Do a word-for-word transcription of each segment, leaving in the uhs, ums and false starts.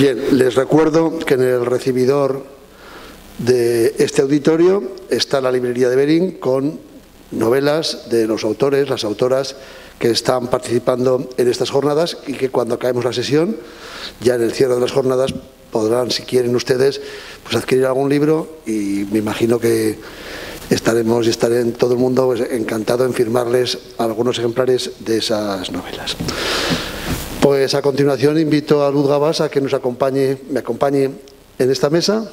Bien, les recuerdo que en el recibidor de este auditorio está la librería de Berín con novelas de los autores, las autoras que están participando en estas jornadas y que cuando acabemos la sesión, ya en el cierre de las jornadas, podrán, si quieren ustedes, pues adquirir algún libro y me imagino que estaremos y estaré en todo el mundo pues, encantado en firmarles algunos ejemplares de esas novelas. Pues a continuación invito a Luz Gabás a que nos acompañe, me acompañe en esta mesa.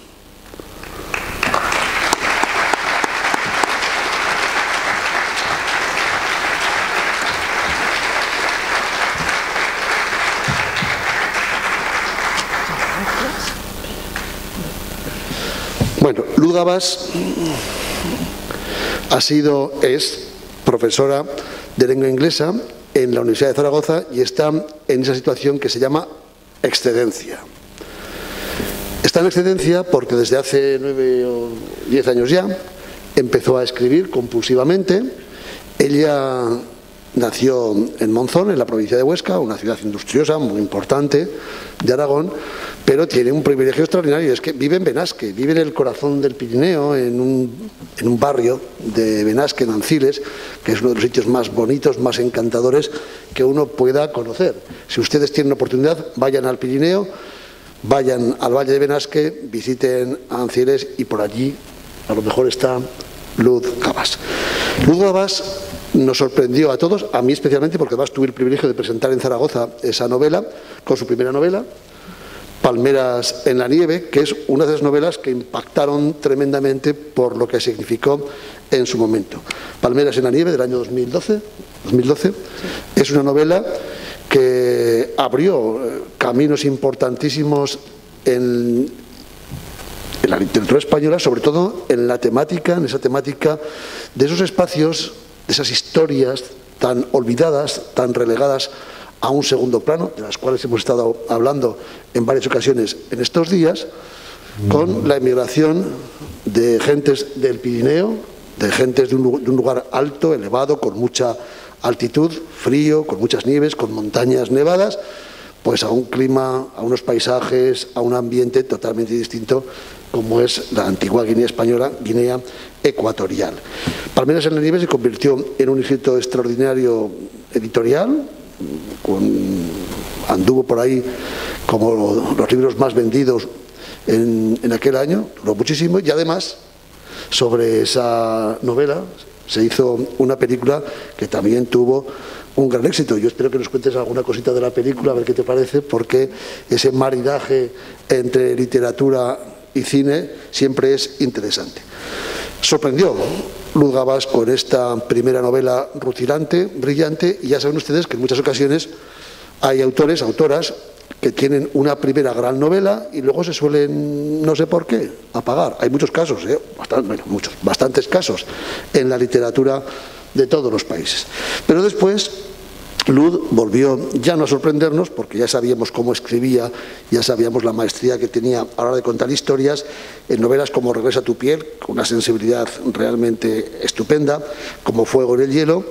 Bueno, Luz Gabás ha sido, es profesora de lengua inglesa en la Universidad de Zaragoza y está en esa situación que se llama excedencia. Está en excedencia porque desde hace nueve o diez años ya empezó a escribir compulsivamente. Ella nació en Monzón, en la provincia de Huesca, una ciudad industriosa muy importante de Aragón, pero tiene un privilegio extraordinario, es que vive en Benasque, vive en el corazón del Pirineo, en un, en un barrio de Benasque, en Anciles, que es uno de los sitios más bonitos, más encantadores que uno pueda conocer. Si ustedes tienen oportunidad, vayan al Pirineo, vayan al Valle de Benasque, visiten Anciles y por allí a lo mejor está Luz Gabás. Luz Gabás nos sorprendió a todos, a mí especialmente, porque además tuve el privilegio de presentar en Zaragoza esa novela, con su primera novela, Palmeras en la nieve, que es una de las novelas que impactaron tremendamente por lo que significó en su momento. Palmeras en la nieve, del año dos mil doce, dos mil doce sí. Es una novela que abrió caminos importantísimos en, en la literatura española, sobre todo en la temática, en esa temática de esos espacios, de esas historias tan olvidadas, tan relegadas a un segundo plano, de las cuales hemos estado hablando en varias ocasiones en estos días, con la emigración de gentes del Pirineo, de gentes de un, de un lugar alto, elevado, con mucha altitud, frío, con muchas nieves, con montañas nevadas, pues a un clima, a unos paisajes, a un ambiente totalmente distinto como es la antigua Guinea española, Guinea ecuatorial. Palmeras en la nieve se convirtió en un éxito extraordinario editorial, con, anduvo por ahí como los libros más vendidos en, en aquel año, duró muchísimo, y además sobre esa novela se hizo una película que también tuvo un gran éxito. Yo espero que nos cuentes alguna cosita de la película, a ver qué te parece, porque ese maridaje entre literatura y cine siempre es interesante. Sorprendió Luz Gabás con esta primera novela rutilante, brillante, y ya saben ustedes que en muchas ocasiones hay autores, autoras, que tienen una primera gran novela y luego se suelen, no sé por qué, apagar. Hay muchos casos, ¿eh? Bastante, bueno, muchos, bastantes casos en la literatura de todos los países. Pero después Luz volvió ya no a sorprendernos, porque ya sabíamos cómo escribía, ya sabíamos la maestría que tenía a la hora de contar historias, en novelas como Regresa tu piel, con una sensibilidad realmente estupenda, como Fuego en el hielo,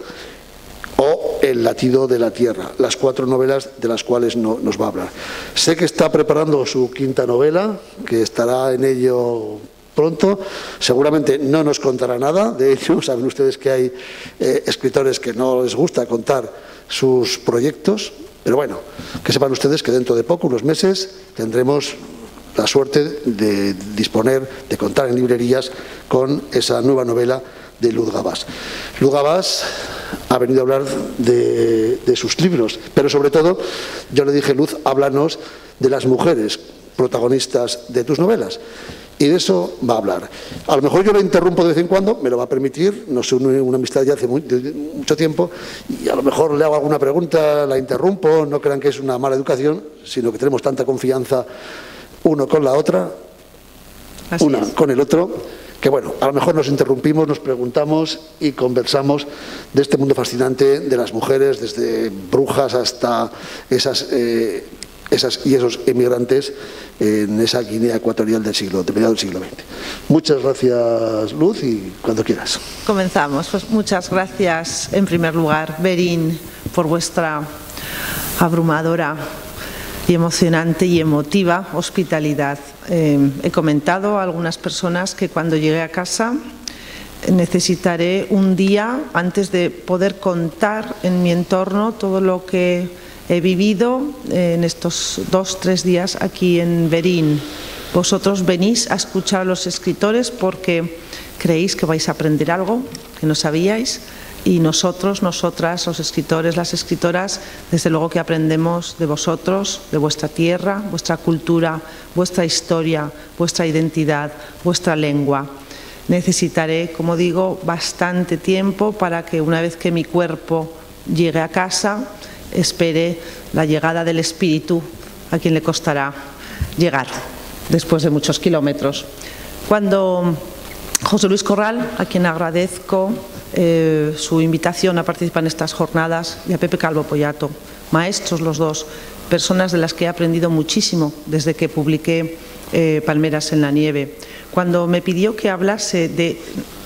o El latido de la tierra, las cuatro novelas de las cuales no, nos va a hablar. Sé que está preparando su quinta novela, que estará en ello pronto, seguramente no nos contará nada de ello. Saben ustedes que hay eh, escritores que no les gusta contar sus proyectos, pero bueno, que sepan ustedes que dentro de poco, unos meses, tendremos la suerte de disponer, de contar en librerías con esa nueva novela de Luz Gabás. Luz Gabás ha venido a hablar de, de sus libros, pero sobre todo, yo le dije, Luz, háblanos de las mujeres protagonistas de tus novelas. Y de eso va a hablar. A lo mejor yo lo interrumpo de vez en cuando, me lo va a permitir, nos une una amistad ya hace muy, mucho tiempo, y a lo mejor le hago alguna pregunta, la interrumpo, no crean que es una mala educación, sino que tenemos tanta confianza uno con la otra, Así una es. con el otro, que bueno, a lo mejor nos interrumpimos, nos preguntamos y conversamos de este mundo fascinante de las mujeres, desde brujas hasta esas... Eh, Esas y esos emigrantes en esa Guinea ecuatorial del siglo, de mediados del siglo veinte. Muchas gracias, Luz, y cuando quieras. Comenzamos. Pues muchas gracias, en primer lugar, Berín, por vuestra abrumadora y emocionante y emotiva hospitalidad. Eh, he comentado a algunas personas que cuando llegue a casa necesitaré un día antes de poder contar en mi entorno todo lo que he vivido en estos dos, tres días aquí en Verín. Vosotros venís a escuchar a los escritores porque creéis que vais a aprender algo que no sabíais, y nosotros, nosotras, los escritores, las escritoras, desde luego que aprendemos de vosotros, de vuestra tierra, vuestra cultura, vuestra historia, vuestra identidad, vuestra lengua. Necesitaré, como digo, bastante tiempo para que una vez que mi cuerpo llegue a casa, espere la llegada del espíritu, a quien le costará llegar después de muchos kilómetros. Cuando José Luis Corral, a quien agradezco eh, su invitación a participar en estas jornadas, y a Pepe Calvo Pollato, maestros los dos, personas de las que he aprendido muchísimo desde que publiqué eh, Palmeras en la nieve, cuando me pidió que hablase de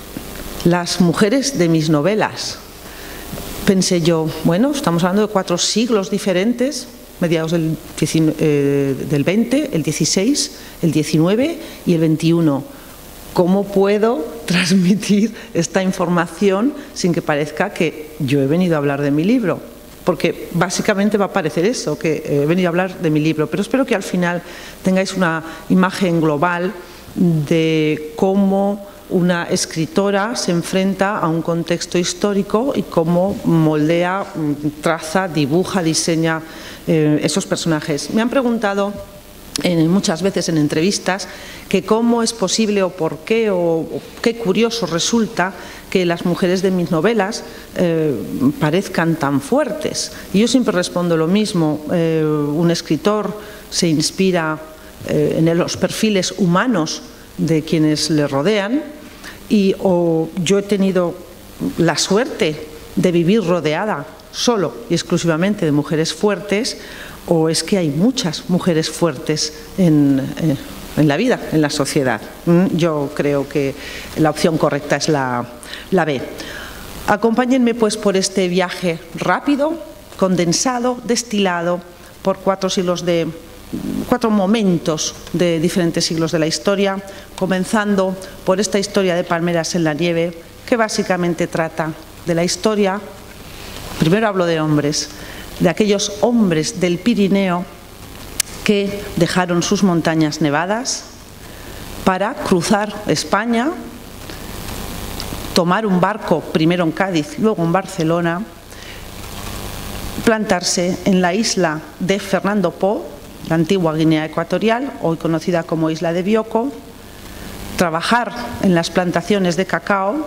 las mujeres de mis novelas, pensé yo, bueno, estamos hablando de cuatro siglos diferentes, mediados del, eh, del veinte, el dieciséis, el diecinueve y el veintiuno. ¿Cómo puedo transmitir esta información sin que parezca que yo he venido a hablar de mi libro? Porque básicamente va a parecer eso, que he venido a hablar de mi libro, pero espero que al final tengáis una imagen global de cómo una escritora se enfrenta a un contexto histórico y cómo moldea, traza, dibuja, diseña eh, esos personajes. Me han preguntado en, muchas veces en entrevistas que cómo es posible o por qué o, o qué curioso resulta que las mujeres de mis novelas eh, parezcan tan fuertes. Y yo siempre respondo lo mismo. Eh, un escritor se inspira eh, en los perfiles humanos de quienes le rodean, y o yo he tenido la suerte de vivir rodeada solo y exclusivamente de mujeres fuertes, o es que hay muchas mujeres fuertes en, eh, en la vida, en la sociedad. Yo creo que la opción correcta es la, la B. Acompáñenme pues por este viaje rápido, condensado, destilado por cuatro siglos de cuatro momentos de diferentes siglos de la historia, comenzando por esta historia de Palmeras en la nieve, que básicamente trata de la historia, primero hablo de hombres, de aquellos hombres del Pirineo que dejaron sus montañas nevadas para cruzar España, tomar un barco, primero en Cádiz, luego en Barcelona, plantarse en la isla de Fernando Po, la antigua Guinea Ecuatorial, hoy conocida como Isla de Bioko, trabajar en las plantaciones de cacao,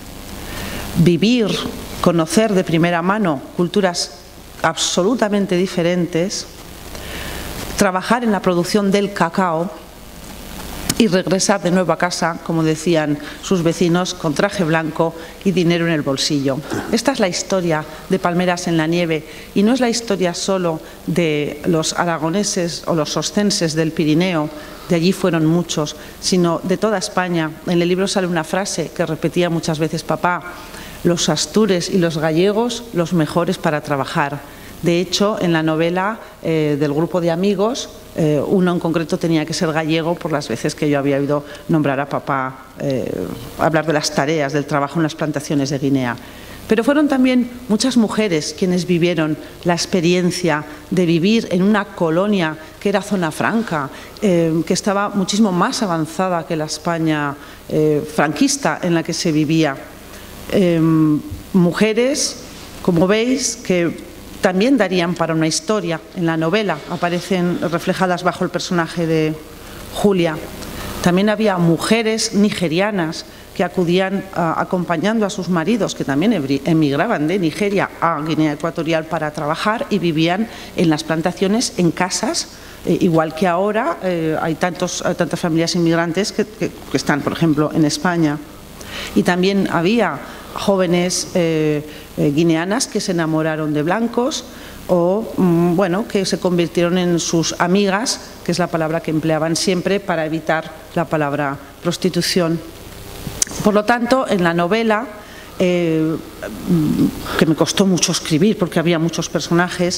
vivir, conocer de primera mano culturas absolutamente diferentes, trabajar en la producción del cacao y regresar de nuevo a casa, como decían sus vecinos, con traje blanco y dinero en el bolsillo. Esta es la historia de Palmeras en la nieve, y no es la historia solo de los aragoneses o los oscenses del Pirineo, de allí fueron muchos, sino de toda España. En el libro sale una frase que repetía muchas veces papá: los astures y los gallegos, los mejores para trabajar. De hecho, en la novela eh, del grupo de amigos, eh, uno en concreto tenía que ser gallego por las veces que yo había oído nombrar a papá, eh, hablar de las tareas, del trabajo en las plantaciones de Guinea. Pero fueron también muchas mujeres quienes vivieron la experiencia de vivir en una colonia que era zona franca, eh, que estaba muchísimo más avanzada que la España eh, franquista en la que se vivía. Eh, mujeres, como veis, que también darían para una historia. En la novela aparecen reflejadas bajo el personaje de Julia. También había mujeres nigerianas que acudían a, acompañando a sus maridos, que también emigraban de Nigeria a Guinea Ecuatorial para trabajar, y vivían en las plantaciones, en casas, eh, igual que ahora eh, hay tantos, tantas familias inmigrantes que, que, que están, por ejemplo, en España. Y también había jóvenes eh, eh, guineanas que se enamoraron de blancos o, mmm, bueno, que se convirtieron en sus amigas, que es la palabra que empleaban siempre para evitar la palabra prostitución. Por lo tanto, en la novela, eh, que me costó mucho escribir porque había muchos personajes,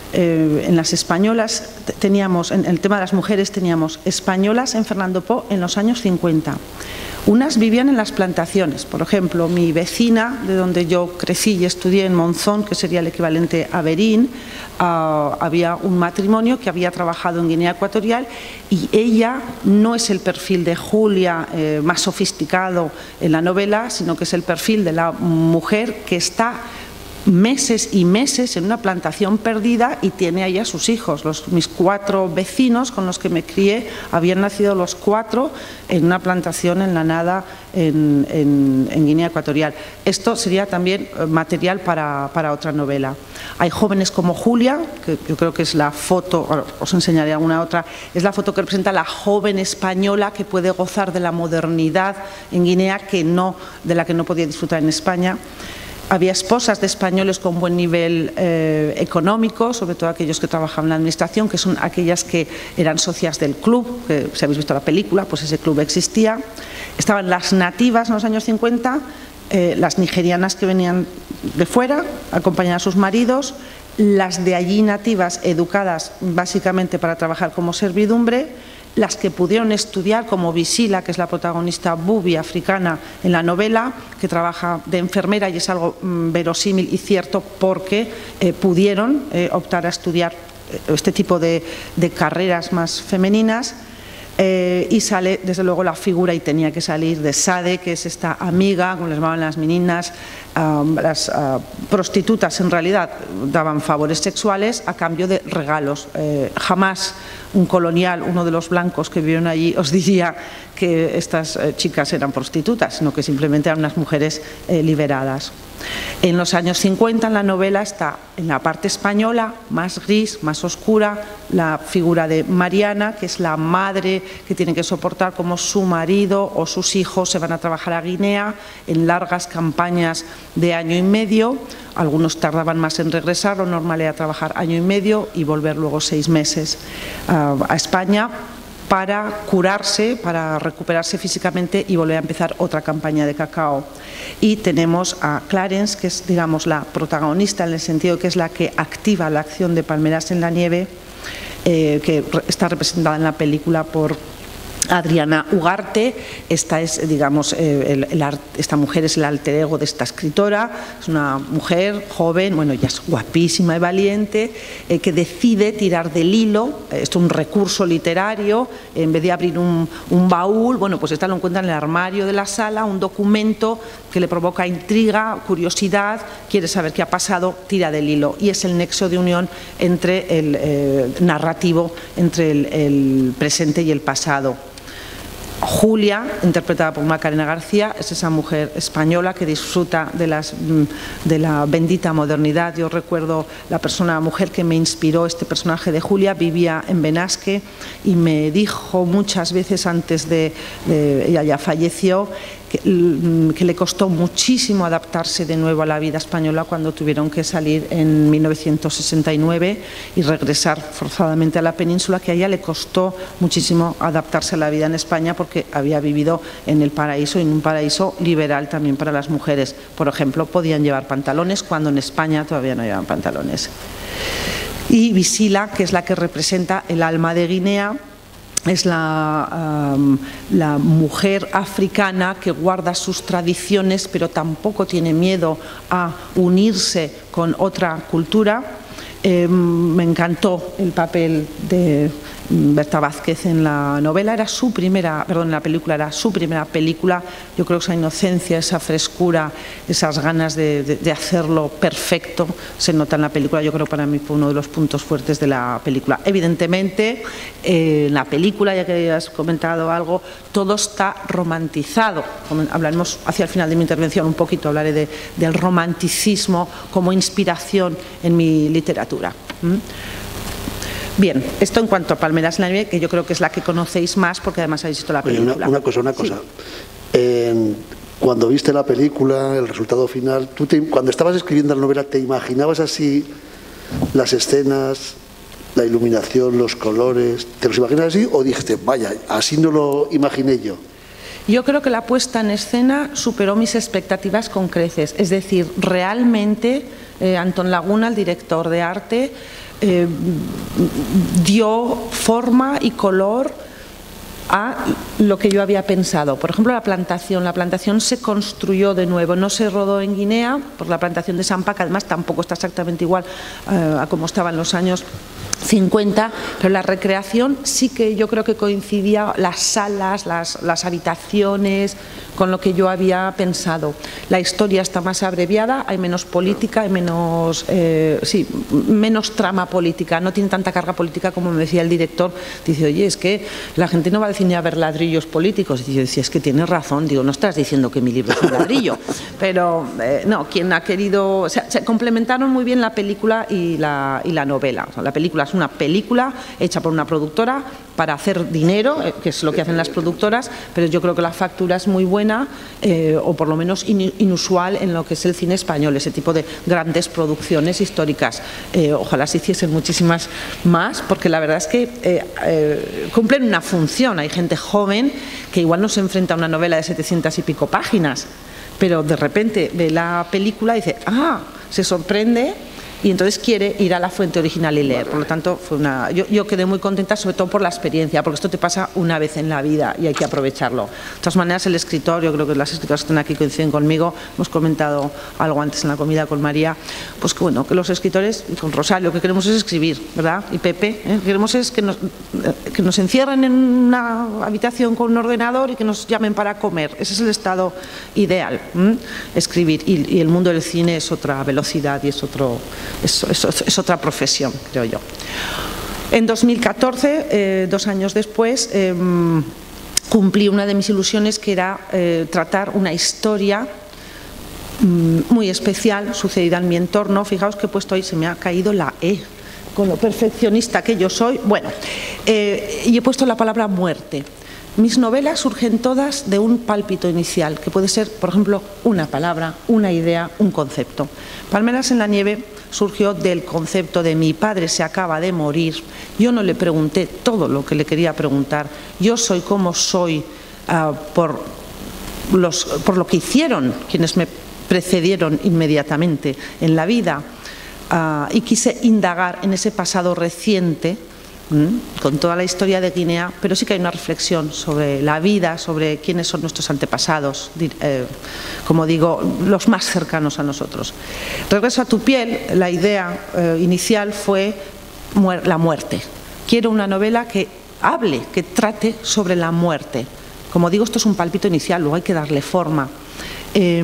Eh, en las españolas teníamos, en el tema de las mujeres teníamos españolas en Fernando Po en los años cincuenta. Unas vivían en las plantaciones, por ejemplo, mi vecina, de donde yo crecí y estudié en Monzón, que sería el equivalente a Berín, uh, había un matrimonio que había trabajado en Guinea Ecuatorial y ella no es el perfil de Julia eh, más sofisticado en la novela, sino que es el perfil de la mujer que está meses y meses en una plantación perdida y tiene ahí a sus hijos. Los, mis cuatro vecinos con los que me crié habían nacido los cuatro en una plantación en la nada en, en, en Guinea Ecuatorial. Esto sería también material para, para otra novela. Hay jóvenes como Julia, que yo creo que es la foto, os enseñaré alguna otra, es la foto que representa a la joven española que puede gozar de la modernidad en Guinea, que no, de la que no podía disfrutar en España. Había esposas de españoles con buen nivel eh, económico, sobre todo aquellos que trabajaban en la administración, que son aquellas que eran socias del club, que si habéis visto la película, pues ese club existía. Estaban las nativas en los años cincuenta, eh, las nigerianas que venían de fuera, acompañaban a sus maridos, las de allí nativas educadas básicamente para trabajar como servidumbre, las que pudieron estudiar, como Visila, que es la protagonista bubi africana en la novela, que trabaja de enfermera y es algo mmm, verosímil y cierto porque eh, pudieron eh, optar a estudiar este tipo de, de carreras más femeninas. Eh, y sale desde luego la figura, y tenía que salir, de Sade, que es esta amiga, como les llamaban las meninas, um, las uh, prostitutas en realidad daban favores sexuales a cambio de regalos. Eh, jamás un colonial, uno de los blancos que vivieron allí, os diría que estas eh, chicas eran prostitutas, sino que simplemente eran unas mujeres eh, liberadas. En los años cincuenta en la novela está en la parte española, más gris, más oscura, la figura de Mariana, que es la madre que tiene que soportar cómo su marido o sus hijos se van a trabajar a Guinea en largas campañas de año y medio. Algunos tardaban más en regresar, lo normal era trabajar año y medio y volver luego seis meses uh, a España para curarse, para recuperarse físicamente y volver a empezar otra campaña de cacao. Y tenemos a Clarence, que es, digamos, la protagonista en el sentido que es la que activa la acción de Palmeras en la nieve, eh, que está representada en la película por Adriana Ugarte. Esta es, digamos, eh, el, el, esta mujer es el alter ego de esta escritora. Es una mujer joven, bueno, ella es guapísima y valiente, eh, que decide tirar del hilo. Esto es un recurso literario. En vez de abrir un, un baúl, bueno, pues esta lo encuentra en el armario de la sala, un documento que le provoca intriga, curiosidad, quiere saber qué ha pasado, tira del hilo. Y es el nexo de unión entre el eh, narrativo, entre el, el presente y el pasado. Julia, interpretada por Macarena García, es esa mujer española que disfruta de, las, de la bendita modernidad. Yo recuerdo la persona, la mujer que me inspiró este personaje de Julia, vivía en Benasque y me dijo muchas veces antes de, de ella ya falleció, que, que le costó muchísimo adaptarse de nuevo a la vida española cuando tuvieron que salir en mil novecientos sesenta y nueve y regresar forzadamente a la península, que a ella le costó muchísimo adaptarse a la vida en España porque había vivido en el paraíso, y en un paraíso liberal también para las mujeres. Por ejemplo, podían llevar pantalones cuando en España todavía no llevaban pantalones. Y Visila, que es la que representa el alma de Guinea, es la, um, la mujer africana que guarda sus tradiciones pero tampoco tiene miedo a unirse con otra cultura. Eh, me encantó el papel de Berta Vázquez en la novela, era su primera, perdón, en la película era su primera película. Yo creo que esa inocencia, esa frescura, esas ganas de, de, de hacerlo perfecto se nota en la película. Yo creo que para mí fue uno de los puntos fuertes de la película. Evidentemente, eh, en la película, ya que has comentado algo, todo está romantizado. Hablaremos hacia el final de mi intervención un poquito, hablaré de, del romanticismo como inspiración en mi literatura. ¿Mm? Bien, esto en cuanto a Palmeras en la nieve, que yo creo que es la que conocéis más porque además habéis visto la película. Oye, una, una cosa, una cosa. Sí. Eh, cuando viste la película, el resultado final, tú te, cuando estabas escribiendo la novela, ¿te imaginabas así las escenas, la iluminación, los colores? ¿Te los imaginas así o dijiste, vaya, así no lo imaginé yo? Yo creo que la puesta en escena superó mis expectativas con creces. Es decir, realmente eh, Antón Laguna, el director de arte, eh, dio forma y color a lo que yo había pensado. Por ejemplo, la plantación. La plantación se construyó de nuevo, no se rodó en Guinea, por la plantación de Sampa, que además tampoco está exactamente igual eh, a como estaba en los años cincuenta, pero la recreación sí que yo creo que coincidía, las salas, las, las habitaciones, con lo que yo había pensado. La historia está más abreviada, hay menos política, hay menos, eh, sí, menos trama política, no tiene tanta carga política como me decía el director. Dice, oye, es que la gente no va al cine a ver ladrillos políticos. Y yo decía, es que tienes razón, digo, no estás diciendo que mi libro es un ladrillo, pero eh, no, quien ha querido, o sea, se complementaron muy bien la película y la, y la novela. O sea, la película es una película hecha por una productora para hacer dinero, que es lo que hacen las productoras, pero yo creo que la factura es muy buena, eh, o por lo menos in, inusual en lo que es el cine español, ese tipo de grandes producciones históricas. Eh, ojalá se hiciesen muchísimas más, porque la verdad es que eh, eh, cumplen una función. Hay gente joven que igual no se enfrenta a una novela de setecientas y pico páginas, pero de repente ve la película y dice, ah, se sorprende, y entonces quiere ir a la fuente original y leer. Por lo tanto, fue una, yo, yo quedé muy contenta, sobre todo por la experiencia, porque esto te pasa una vez en la vida y hay que aprovecharlo. De todas maneras, el escritor, yo creo que las escritoras que están aquí coinciden conmigo, hemos comentado algo antes en la comida con María, pues que bueno, que los escritores, y con Rosario, lo que queremos es escribir, ¿verdad? Y Pepe, ¿eh? Lo que queremos es que nos, que nos encierren en una habitación con un ordenador y que nos llamen para comer. Ese es el estado ideal, ¿eh? Escribir. Y, y el mundo del cine es otra velocidad y es otro... Es, es, es otra profesión, creo yo. En dos mil catorce, eh, dos años después, eh, cumplí una de mis ilusiones, que era eh, tratar una historia mm, muy especial sucedida en mi entorno. Fijaos que he puesto ahí, se me ha caído la E, con lo perfeccionista que yo soy. Bueno, eh, y he puesto la palabra muerte. Mis novelas surgen todas de un pálpito inicial, que puede ser, por ejemplo, una palabra, una idea, un concepto. Palmeras en la nieve surgió del concepto de mi padre se acaba de morir. Yo no le pregunté todo lo que le quería preguntar. Yo soy como soy uh, por, los, por lo que hicieron quienes me precedieron inmediatamente en la vida, uh, y quise indagar en ese pasado reciente, con toda la historia de Guinea, pero sí que hay una reflexión sobre la vida, sobre quiénes son nuestros antepasados, eh, como digo, los más cercanos a nosotros. Regreso a tu piel, la idea eh, inicial fue muer la muerte. Quiero una novela que hable, que trate sobre la muerte. Como digo, esto es un pálpito inicial, luego hay que darle forma. Eh,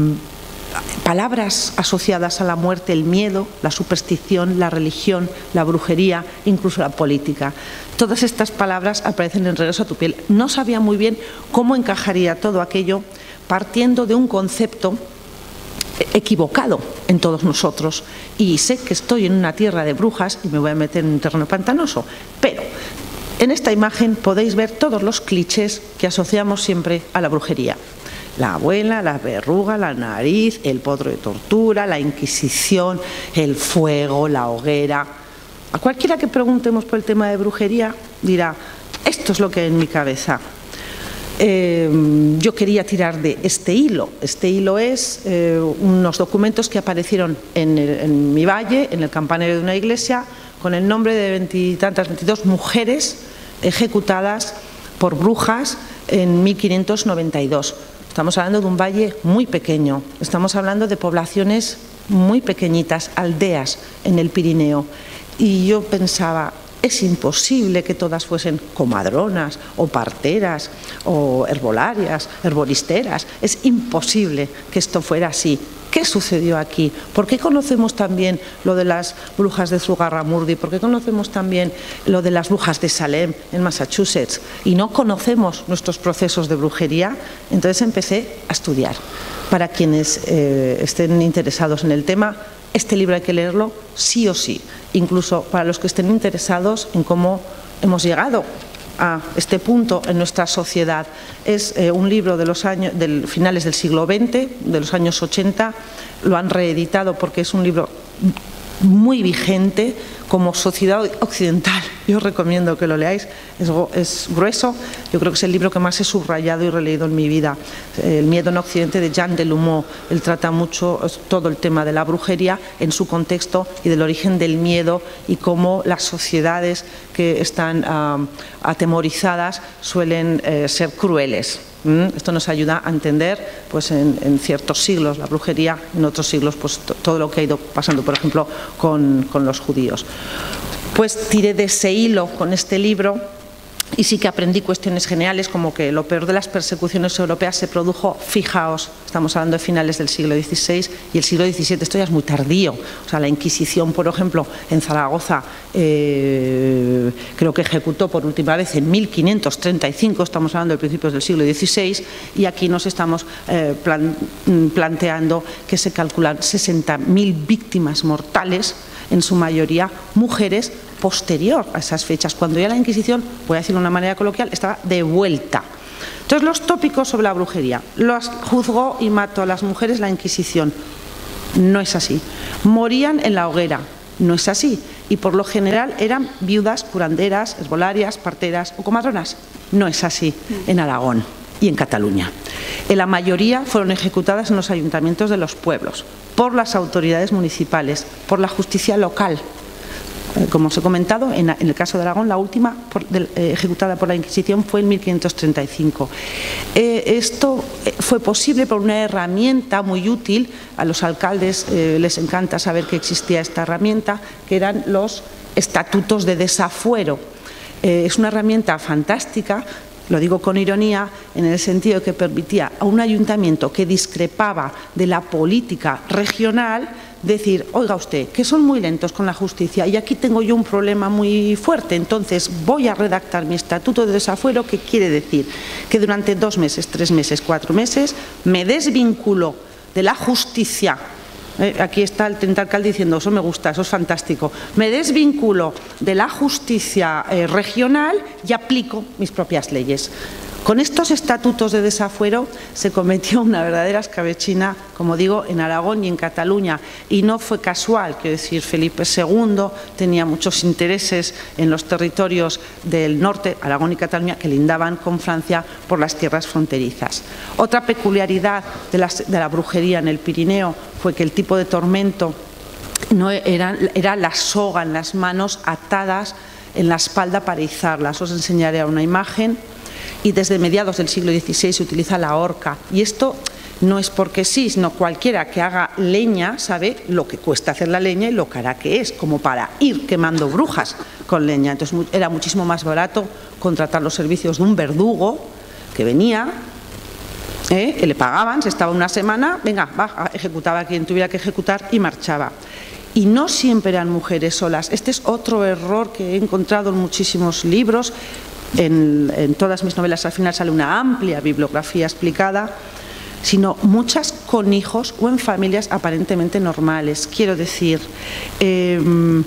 palabras asociadas a la muerte, el miedo, la superstición, la religión, la brujería, incluso la política. Todas estas palabras aparecen en Regreso a tu piel. No sabía muy bien cómo encajaría todo aquello, partiendo de un concepto equivocado en todos nosotros. Y sé que estoy en una tierra de brujas y me voy a meter en un terreno pantanoso, pero en esta imagen podéis ver todos los clichés que asociamos siempre a la brujería. La abuela, la verruga, la nariz, el potro de tortura, la Inquisición, el fuego, la hoguera. A cualquiera que preguntemos por el tema de brujería dirá, esto es lo que hay en mi cabeza. Eh, yo quería tirar de este hilo. Este hilo es eh, unos documentos que aparecieron en, el, en mi valle, en el campanario de una iglesia, con el nombre de veintitantas, veintidós mujeres ejecutadas por brujas en mil quinientos noventa y dos. Estamos hablando de un valle muy pequeño, estamos hablando de poblaciones muy pequeñitas, aldeas en el Pirineo. Y yo pensaba, es imposible que todas fuesen comadronas o parteras o herbolarias, herboristeras. Es imposible que esto fuera así. ¿Qué sucedió aquí? ¿Por qué conocemos también lo de las brujas de Zugarramurdi? ¿Por qué conocemos también lo de las brujas de Salem en Massachusetts? Y no conocemos nuestros procesos de brujería. Entonces empecé a estudiar. Para quienes eh, estén interesados en el tema, este libro hay que leerlo sí o sí. Incluso para los que estén interesados en cómo hemos llegado a este punto en nuestra sociedad. Es eh, un libro de los años, del finales del siglo veinte, de los años ochenta, lo han reeditado porque es un libro muy vigente como sociedad occidental. Yo os recomiendo que lo leáis, es, es grueso, yo creo que es el libro que más he subrayado y releído en mi vida. El miedo en Occidente, de Jean Delumeau. Él trata mucho todo el tema de la brujería en su contexto y del origen del miedo y cómo las sociedades que están uh, atemorizadas suelen uh, ser crueles. Esto nos ayuda a entender, pues, en, en ciertos siglos la brujería, en otros siglos pues, todo lo que ha ido pasando, por ejemplo, con, con los judíos. Pues tiré de ese hilo con este libro y sí que aprendí cuestiones generales, como que lo peor de las persecuciones europeas se produjo, fijaos, estamos hablando de finales del siglo dieciséis y el siglo diecisiete, esto ya es muy tardío. O sea, la Inquisición, por ejemplo, en Zaragoza, eh, creo que ejecutó por última vez en mil quinientos treinta y cinco, estamos hablando de principios del siglo dieciséis, y aquí nos estamos eh, plan, planteando que se calculan sesenta mil víctimas mortales, en su mayoría mujeres, posterior a esas fechas, cuando ya la Inquisición, voy a decirlo de una manera coloquial, estaba de vuelta. Entonces, los tópicos sobre la brujería: los juzgó y mató a las mujeres la Inquisición. No es así. Morían en la hoguera. No es así. Y por lo general eran viudas, curanderas, esbolarias, parteras o comadronas. No es así en Aragón y en Cataluña. En la mayoría fueron ejecutadas en los ayuntamientos de los pueblos, por las autoridades municipales, por la justicia local. Como os he comentado, en el caso de Aragón, la última por, de, eh, ejecutada por la Inquisición fue en mil quinientos treinta y cinco. Eh, esto fue posible por una herramienta muy útil. A los alcaldes eh, les encanta saber que existía esta herramienta, que eran los estatutos de desafuero. Eh, es una herramienta fantástica, lo digo con ironía, en el sentido de que permitía a un ayuntamiento que discrepaba de la política regional decir: oiga usted, que son muy lentos con la justicia y aquí tengo yo un problema muy fuerte, entonces voy a redactar mi estatuto de desafuero, que quiere decir que durante dos meses, tres meses, cuatro meses me desvinculo de la justicia. Eh, aquí está el teniente alcalde diciendo: eso me gusta, eso es fantástico. Me desvinculo de la justicia eh, regional y aplico mis propias leyes. Con estos estatutos de desafuero se cometió una verdadera escabechina, como digo, en Aragón y en Cataluña. Y no fue casual, quiero decir, Felipe segundo tenía muchos intereses en los territorios del norte, Aragón y Cataluña, que lindaban con Francia por las tierras fronterizas. Otra peculiaridad de la, de la brujería en el Pirineo fue que el tipo de tormento no era, era la soga en las manos atadas en la espalda para izarlas. Os enseñaré una imagen. Y desde mediados del siglo dieciséis se utiliza la horca. Y esto no es porque sí, sino cualquiera que haga leña sabe lo que cuesta hacer la leña y lo cara que es, como para ir quemando brujas con leña. Entonces era muchísimo más barato contratar los servicios de un verdugo que venía, ¿eh? que le pagaban, se estaba una semana, venga, va, ejecutaba a quien tuviera que ejecutar y marchaba. Y no siempre eran mujeres solas. Este es otro error que he encontrado en muchísimos libros. En, en todas mis novelas al final sale una amplia bibliografía explicada, sino muchas con hijos o en familias aparentemente normales. Quiero decir, eh,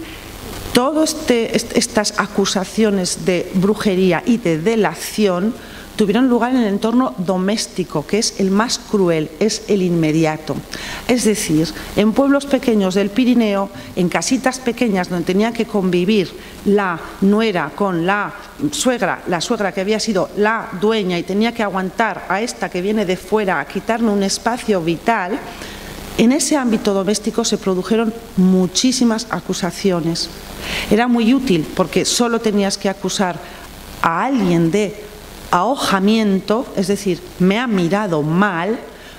todas este, estas acusaciones de brujería y de delación tuvieron lugar en el entorno doméstico, que es el más cruel, es el inmediato. Es decir, en pueblos pequeños del Pirineo, en casitas pequeñas donde tenía que convivir la nuera con la suegra, la suegra que había sido la dueña y tenía que aguantar a esta que viene de fuera a quitarme un espacio vital, en ese ámbito doméstico se produjeron muchísimas acusaciones. Era muy útil porque solo tenías que acusar a alguien de ahojamiento, es decir, me ha mirado mal,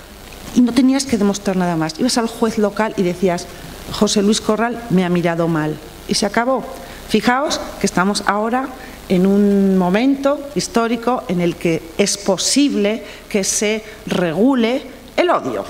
y no tenías que demostrar nada más. Ibas al juez local y decías: José Luis Corral me ha mirado mal, y se acabó. Fijaos que estamos ahora en un momento histórico en el que es posible que se regule el odio.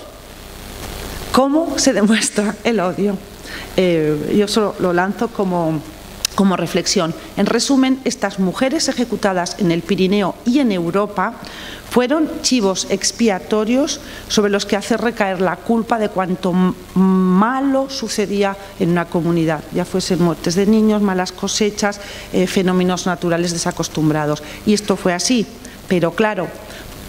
¿Cómo se demuestra el odio? Eh, yo solo lo lanzo como Como reflexión. En resumen, estas mujeres ejecutadas en el Pirineo y en Europa fueron chivos expiatorios sobre los que hacer recaer la culpa de cuanto malo sucedía en una comunidad, ya fuesen muertes de niños, malas cosechas, eh, fenómenos naturales desacostumbrados. Y esto fue así, pero claro,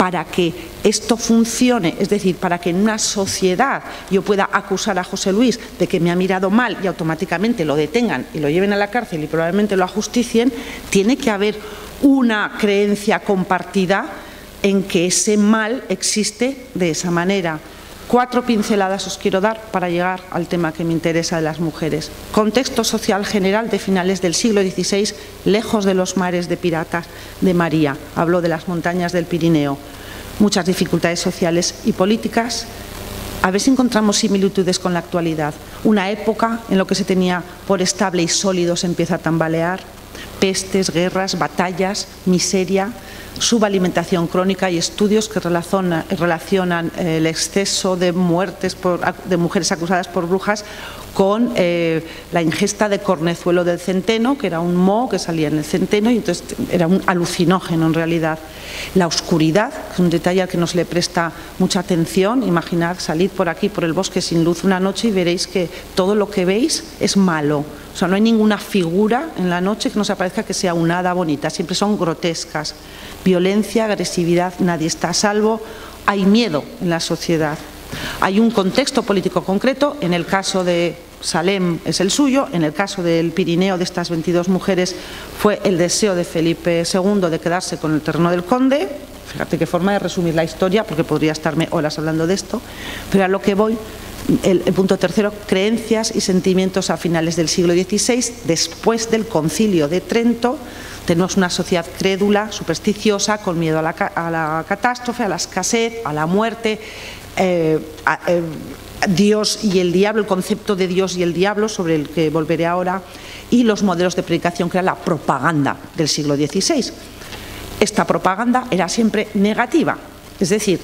para que esto funcione, es decir, para que en una sociedad yo pueda acusar a José Luis de que me ha mirado mal y automáticamente lo detengan y lo lleven a la cárcel y probablemente lo ajusticien, tiene que haber una creencia compartida en que ese mal existe de esa manera. Cuatro pinceladas os quiero dar para llegar al tema que me interesa de las mujeres. Contexto social general de finales del siglo dieciséis, lejos de los mares de piratas de María. Habló de las montañas del Pirineo. Muchas dificultades sociales y políticas. A ver si encontramos similitudes con la actualidad. Una época en la que se tenía por estable y sólido se empieza a tambalear. Pestes, guerras, batallas, miseria, subalimentación crónica y estudios que relacionan, relacionan el exceso de muertes por, de mujeres acusadas por brujas con eh, la ingesta de cornezuelo del centeno, que era un moho que salía en el centeno y entonces era un alucinógeno en realidad. La oscuridad, que es un detalle al que no se le presta mucha atención. Imaginad salir por aquí, por el bosque sin luz una noche y veréis que todo lo que veis es malo. O sea, no hay ninguna figura en la noche que nos aparezca que sea una hada bonita, siempre son grotescas. Violencia, agresividad, nadie está a salvo. Hay miedo en la sociedad. Hay un contexto político concreto, en el caso de Salem es el suyo, en el caso del Pirineo de estas veintidós mujeres fue el deseo de Felipe segundo de quedarse con el terreno del conde. Fíjate qué forma de resumir la historia, porque podría estarme horas hablando de esto, pero a lo que voy, el, el punto tercero, creencias y sentimientos a finales del siglo dieciséis, después del Concilio de Trento. Tenemos una sociedad crédula, supersticiosa, con miedo a la, a la catástrofe, a la escasez, a la muerte. Eh, a, eh, Dios y el diablo, el concepto de Dios y el diablo, sobre el que volveré ahora, y los modelos de predicación, que era la propaganda del siglo dieciséis. Esta propaganda era siempre negativa, es decir,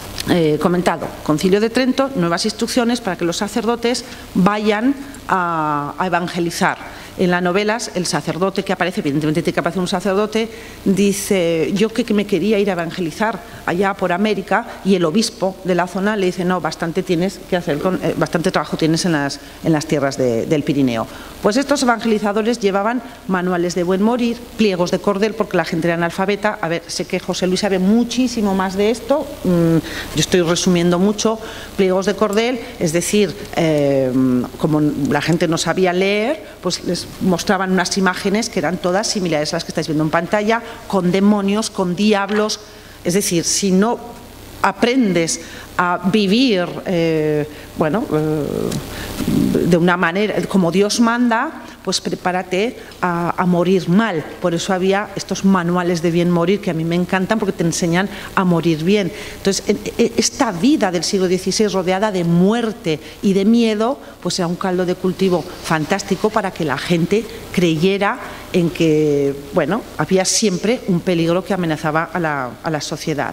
eh, comentado, Concilio de Trento, nuevas instrucciones para que los sacerdotes vayan a, a evangelizar. En las novelas, el sacerdote que aparece, evidentemente tiene que aparecer un sacerdote, dice, yo que me quería ir a evangelizar allá por América, y el obispo de la zona le dice, no, bastante tienes que hacer, con, eh, bastante trabajo tienes en las, en las tierras de, del Pirineo. Pues estos evangelizadores llevaban manuales de buen morir, pliegos de cordel, porque la gente era analfabeta. A ver, sé que José Luis sabe muchísimo más de esto, mm, yo estoy resumiendo mucho. Pliegos de cordel, es decir, eh, como la gente no sabía leer, pues les mostraban unas imágenes que eran todas similares a las que estáis viendo en pantalla, con demonios, con diablos. Es decir, si no aprendes a vivir eh, bueno, eh, de una manera como Dios manda, pues prepárate a, a morir mal. Por eso había estos manuales de bien morir que a mí me encantan, porque te enseñan a morir bien. Entonces, en, en esta vida del siglo dieciséis rodeada de muerte y de miedo, pues era un caldo de cultivo fantástico para que la gente creyera en que, bueno, había siempre un peligro que amenazaba a la, a la sociedad.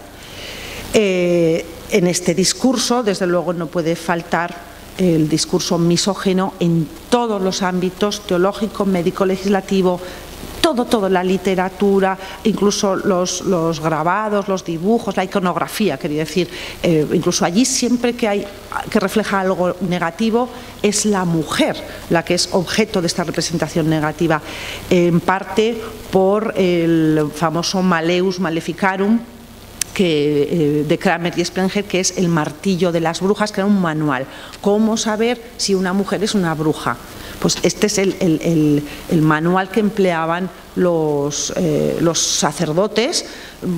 Eh, en este discurso, desde luego, no puede faltar el discurso misógino en todos los ámbitos, teológico, médico, legislativo, todo, todo, la literatura, incluso los, los grabados, los dibujos, la iconografía, quería decir, eh, incluso allí siempre que hay, que refleja algo negativo, es la mujer la que es objeto de esta representación negativa, en parte por el famoso Maleus Maleficarum, que, eh, de Kramer y Sprenger, que es el martillo de las brujas, que era un manual. ¿Cómo saber si una mujer es una bruja? Pues este es el, el, el, el manual que empleaban los, eh, los sacerdotes,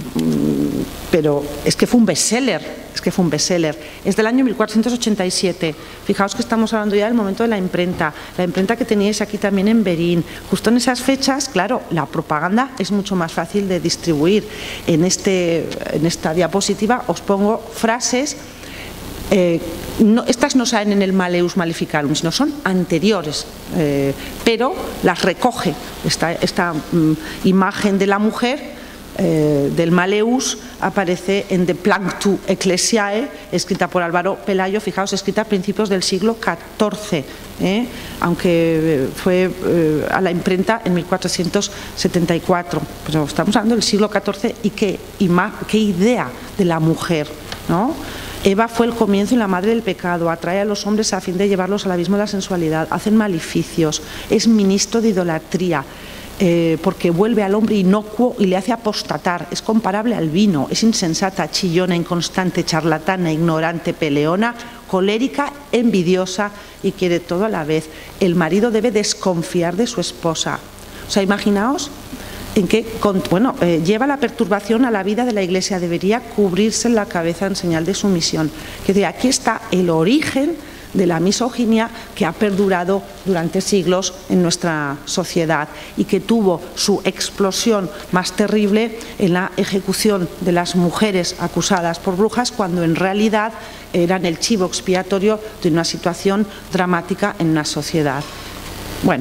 pero es que fue un bestseller, es que fue un bestseller. Es del año mil cuatrocientos ochenta y siete. Fijaos que estamos hablando ya del momento de la imprenta, la imprenta que teníais aquí también en Berín. Justo en esas fechas, claro, la propaganda es mucho más fácil de distribuir. En, este, en esta diapositiva os pongo frases. Eh, no, estas no salen en el Maleus Maleficarum, sino son anteriores, eh, pero las recoge esta, esta um, imagen de la mujer. Eh, del Maleus aparece en De Planctu Ecclesiae, escrita por Álvaro Pelayo, fijaos, escrita a principios del siglo catorce, eh, aunque fue eh, a la imprenta en mil cuatrocientos setenta y cuatro, pero estamos hablando del siglo catorce y qué, qué idea de la mujer, ¿no? Eva fue el comienzo y la madre del pecado, atrae a los hombres a fin de llevarlos al abismo de la sensualidad, hacen maleficios, es ministro de idolatría. eh, porque vuelve al hombre inocuo y le hace apostatar. Es comparable al vino, es insensata, chillona, inconstante, charlatana, ignorante, peleona, colérica, envidiosa y quiere todo a la vez. El marido debe desconfiar de su esposa. O sea, imaginaos en que, bueno, eh, lleva la perturbación a la vida de la Iglesia, debería cubrirse la cabeza en señal de sumisión. Que de aquí está el origen de la misoginia que ha perdurado durante siglos en nuestra sociedad y que tuvo su explosión más terrible en la ejecución de las mujeres acusadas por brujas, cuando en realidad eran el chivo expiatorio de una situación dramática en una sociedad. Bueno,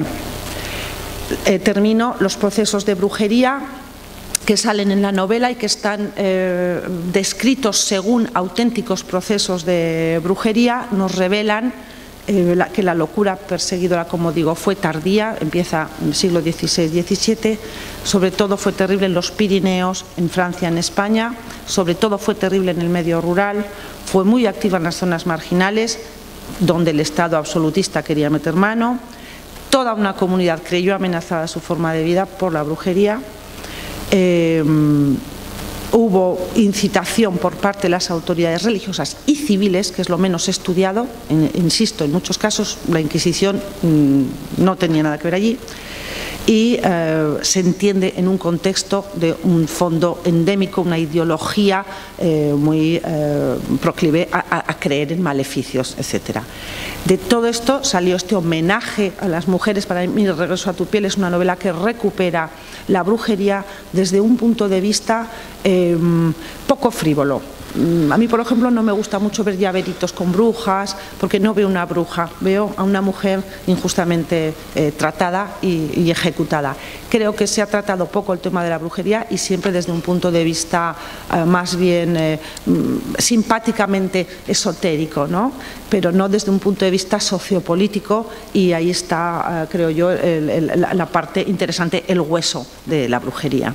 eh, termino los procesos de brujería que salen en la novela y que están eh, descritos según auténticos procesos de brujería, nos revelan eh, la, que la locura perseguidora, como digo, fue tardía, empieza en el siglo dieciséis diecisiete, sobre todo fue terrible en los Pirineos, en Francia, en España, sobre todo fue terrible en el medio rural, fue muy activa en las zonas marginales, donde el Estado absolutista quería meter mano. Toda una comunidad creyó amenazada su forma de vida por la brujería. Eh, hubo incitación por parte de las autoridades religiosas y civiles, que es lo menos estudiado, en, insisto, en muchos casos la Inquisición mmm, no tenía nada que ver allí, y eh, se entiende en un contexto de un fondo endémico, una ideología eh, muy eh, proclive a, a, a creer en maleficios, etcétera. De todo esto salió este homenaje a las mujeres. Para mí, El regreso a tu piel es una novela que recupera la brujería desde un punto de vista eh, poco frívolo. A mí, por ejemplo, no me gusta mucho ver llaveritos con brujas, porque no veo una bruja, veo a una mujer injustamente eh, tratada y, y ejecutada. Creo que se ha tratado poco el tema de la brujería y siempre desde un punto de vista eh, más bien eh, simpáticamente esotérico, ¿no? Pero no desde un punto de vista sociopolítico, y ahí está, eh, creo yo, el, el, la parte interesante, el hueso de la brujería.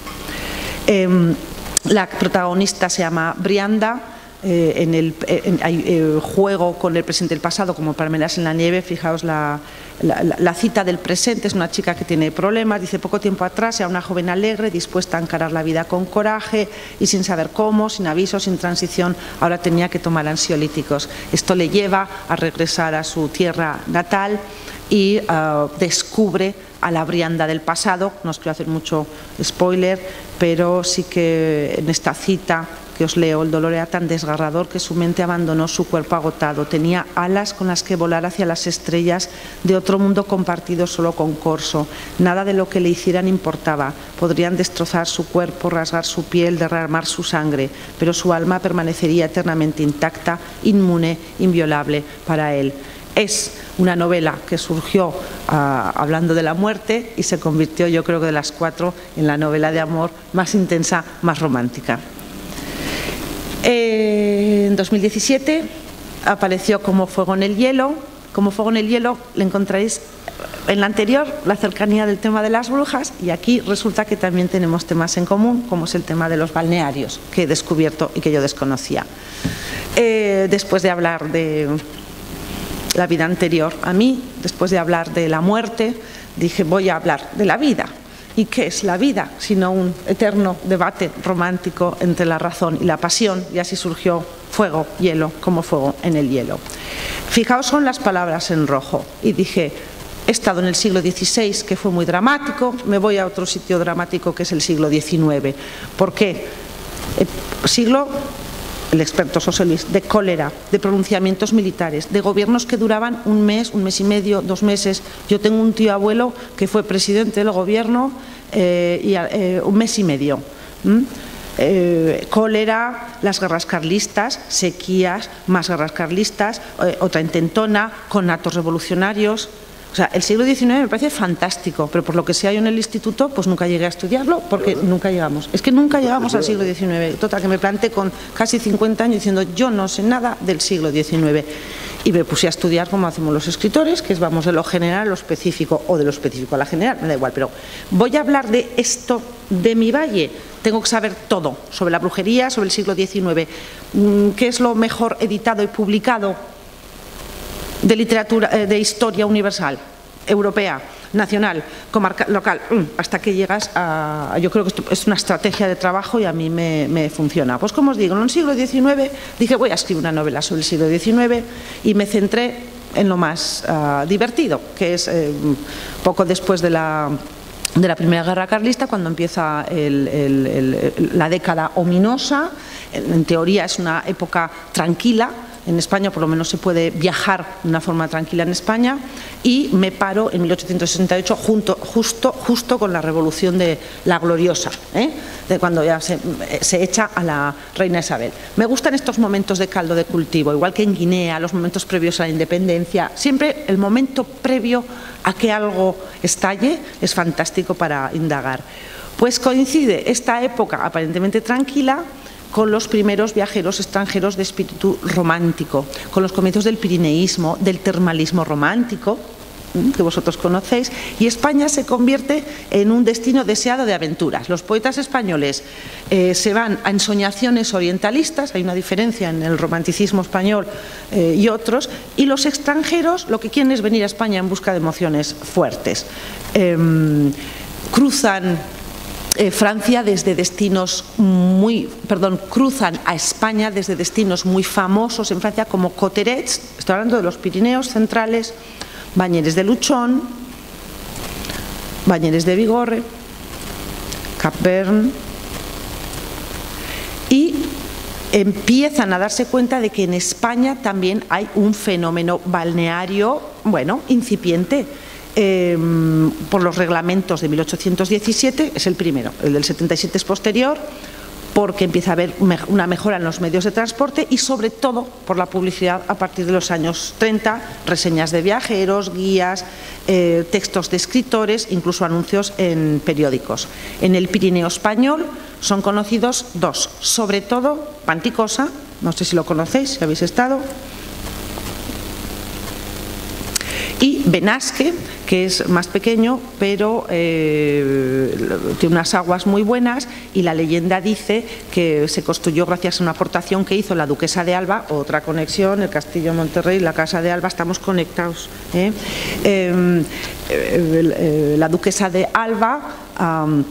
Eh, La protagonista se llama Brianda, eh, en el en, hay, eh, juego con el presente y el pasado como palmeras en la nieve. Fijaos la, la, la cita del presente, es una chica que tiene problemas, dice: poco tiempo atrás era una joven alegre, dispuesta a encarar la vida con coraje y sin saber cómo, sin aviso, sin transición, ahora tenía que tomar ansiolíticos. Esto le lleva a regresar a su tierra natal y uh, descubre a la Brianda del pasado. No os quiero hacer mucho spoiler, pero sí que en esta cita que os leo: el dolor era tan desgarrador que su mente abandonó su cuerpo agotado. Tenía alas con las que volar hacia las estrellas de otro mundo compartido solo con Corso. Nada de lo que le hicieran importaba. Podrían destrozar su cuerpo, rasgar su piel, derramar su sangre, pero su alma permanecería eternamente intacta, inmune, inviolable para él. Es una novela que surgió uh, hablando de la muerte y se convirtió, yo creo que de las cuatro, en la novela de amor más intensa, más romántica. Eh, en dos mil diecisiete apareció Como fuego en el hielo. Como fuego en el hielo le encontraréis en la anterior la cercanía del tema de las brujas, y aquí resulta que también tenemos temas en común, como es el tema de los balnearios, que he descubierto y que yo desconocía. Eh, después de hablar de la vida anterior a mí, después de hablar de la muerte, dije: voy a hablar de la vida. ¿Y qué es la vida? Sino un eterno debate romántico entre la razón y la pasión, y así surgió Fuego, hielo, como fuego en el hielo. Fijaos, son las palabras en rojo, y dije: he estado en el siglo dieciséis, que fue muy dramático, me voy a otro sitio dramático que es el siglo diecinueve. ¿Por qué? El siglo... el experto José Luis, de cólera, de pronunciamientos militares, de gobiernos que duraban un mes, un mes y medio, dos meses. Yo tengo un tío abuelo que fue presidente del gobierno eh, y, eh, un mes y medio. ¿Mm? Eh, cólera, las guerras carlistas, sequías, más guerras carlistas, eh, otra intentona, conatos revolucionarios. O sea, el siglo diecinueve me parece fantástico, pero por lo que sea yo en el instituto, pues nunca llegué a estudiarlo, porque nunca llegamos. Es que nunca llegamos al siglo diecinueve. Total, que me planté con casi cincuenta años diciendo: yo no sé nada del siglo diecinueve. Y me puse a estudiar como hacemos los escritores, que es vamos de lo general a lo específico, o de lo específico a la general, me da igual, pero voy a hablar de esto de mi valle. Tengo que saber todo sobre la brujería, sobre el siglo diecinueve. ¿Qué es lo mejor editado y publicado de literatura, de historia universal europea? nacional, comarcal, local, hasta que llegas a... Yo creo que esto es una estrategia de trabajo y a mí me, me funciona. Pues como os digo, en el siglo diecinueve dije voy a escribir una novela sobre el siglo diecinueve y me centré en lo más uh, divertido, que es eh, poco después de la... de la Primera Guerra Carlista, cuando empieza el, el, el, la década ominosa. En teoría es una época tranquila, en España por lo menos se puede viajar de una forma tranquila en España, y me paro en mil ochocientos sesenta y ocho junto, justo, justo con la revolución de la Gloriosa, ¿eh? de cuando ya se, se echa a la reina Isabel. Me gustan estos momentos de caldo de cultivo, igual que en Guinea, los momentos previos a la independencia, siempre el momento previo a que algo estalle es fantástico para indagar. Pues coincide esta época aparentemente tranquila con los primeros viajeros extranjeros de espíritu romántico, con los comienzos del pirineísmo, del termalismo romántico, que vosotros conocéis, y España se convierte en un destino deseado de aventuras. Los poetas españoles eh, se van a ensoñaciones orientalistas, hay una diferencia en el romanticismo español eh, y otros, y los extranjeros lo que quieren es venir a España en busca de emociones fuertes. Eh, cruzan Eh, Francia desde destinos muy, perdón, cruzan a España desde destinos muy famosos en Francia como Cauterets, estoy hablando de los Pirineos centrales, Bañeres de Luchón, Bañeres de Bigorre, Cap Vern, y empiezan a darse cuenta de que en España también hay un fenómeno balneario, bueno, incipiente. Eh, por los reglamentos de mil ochocientos diecisiete, es el primero, el del setenta y siete es posterior, porque empieza a haber una mejora en los medios de transporte y sobre todo por la publicidad a partir de los años treinta, reseñas de viajeros, guías, eh, textos de escritores, incluso anuncios en periódicos. En el Pirineo español son conocidos dos, sobre todo Panticosa, no sé si lo conocéis, si habéis estado, y Benasque, que es más pequeño, pero eh, tiene unas aguas muy buenas, y la leyenda dice que se construyó gracias a una aportación que hizo la duquesa de Alba, otra conexión, el Castillo de Monterrey, la Casa de Alba, estamos conectados. ¿eh? Eh, eh, la duquesa de Alba, um,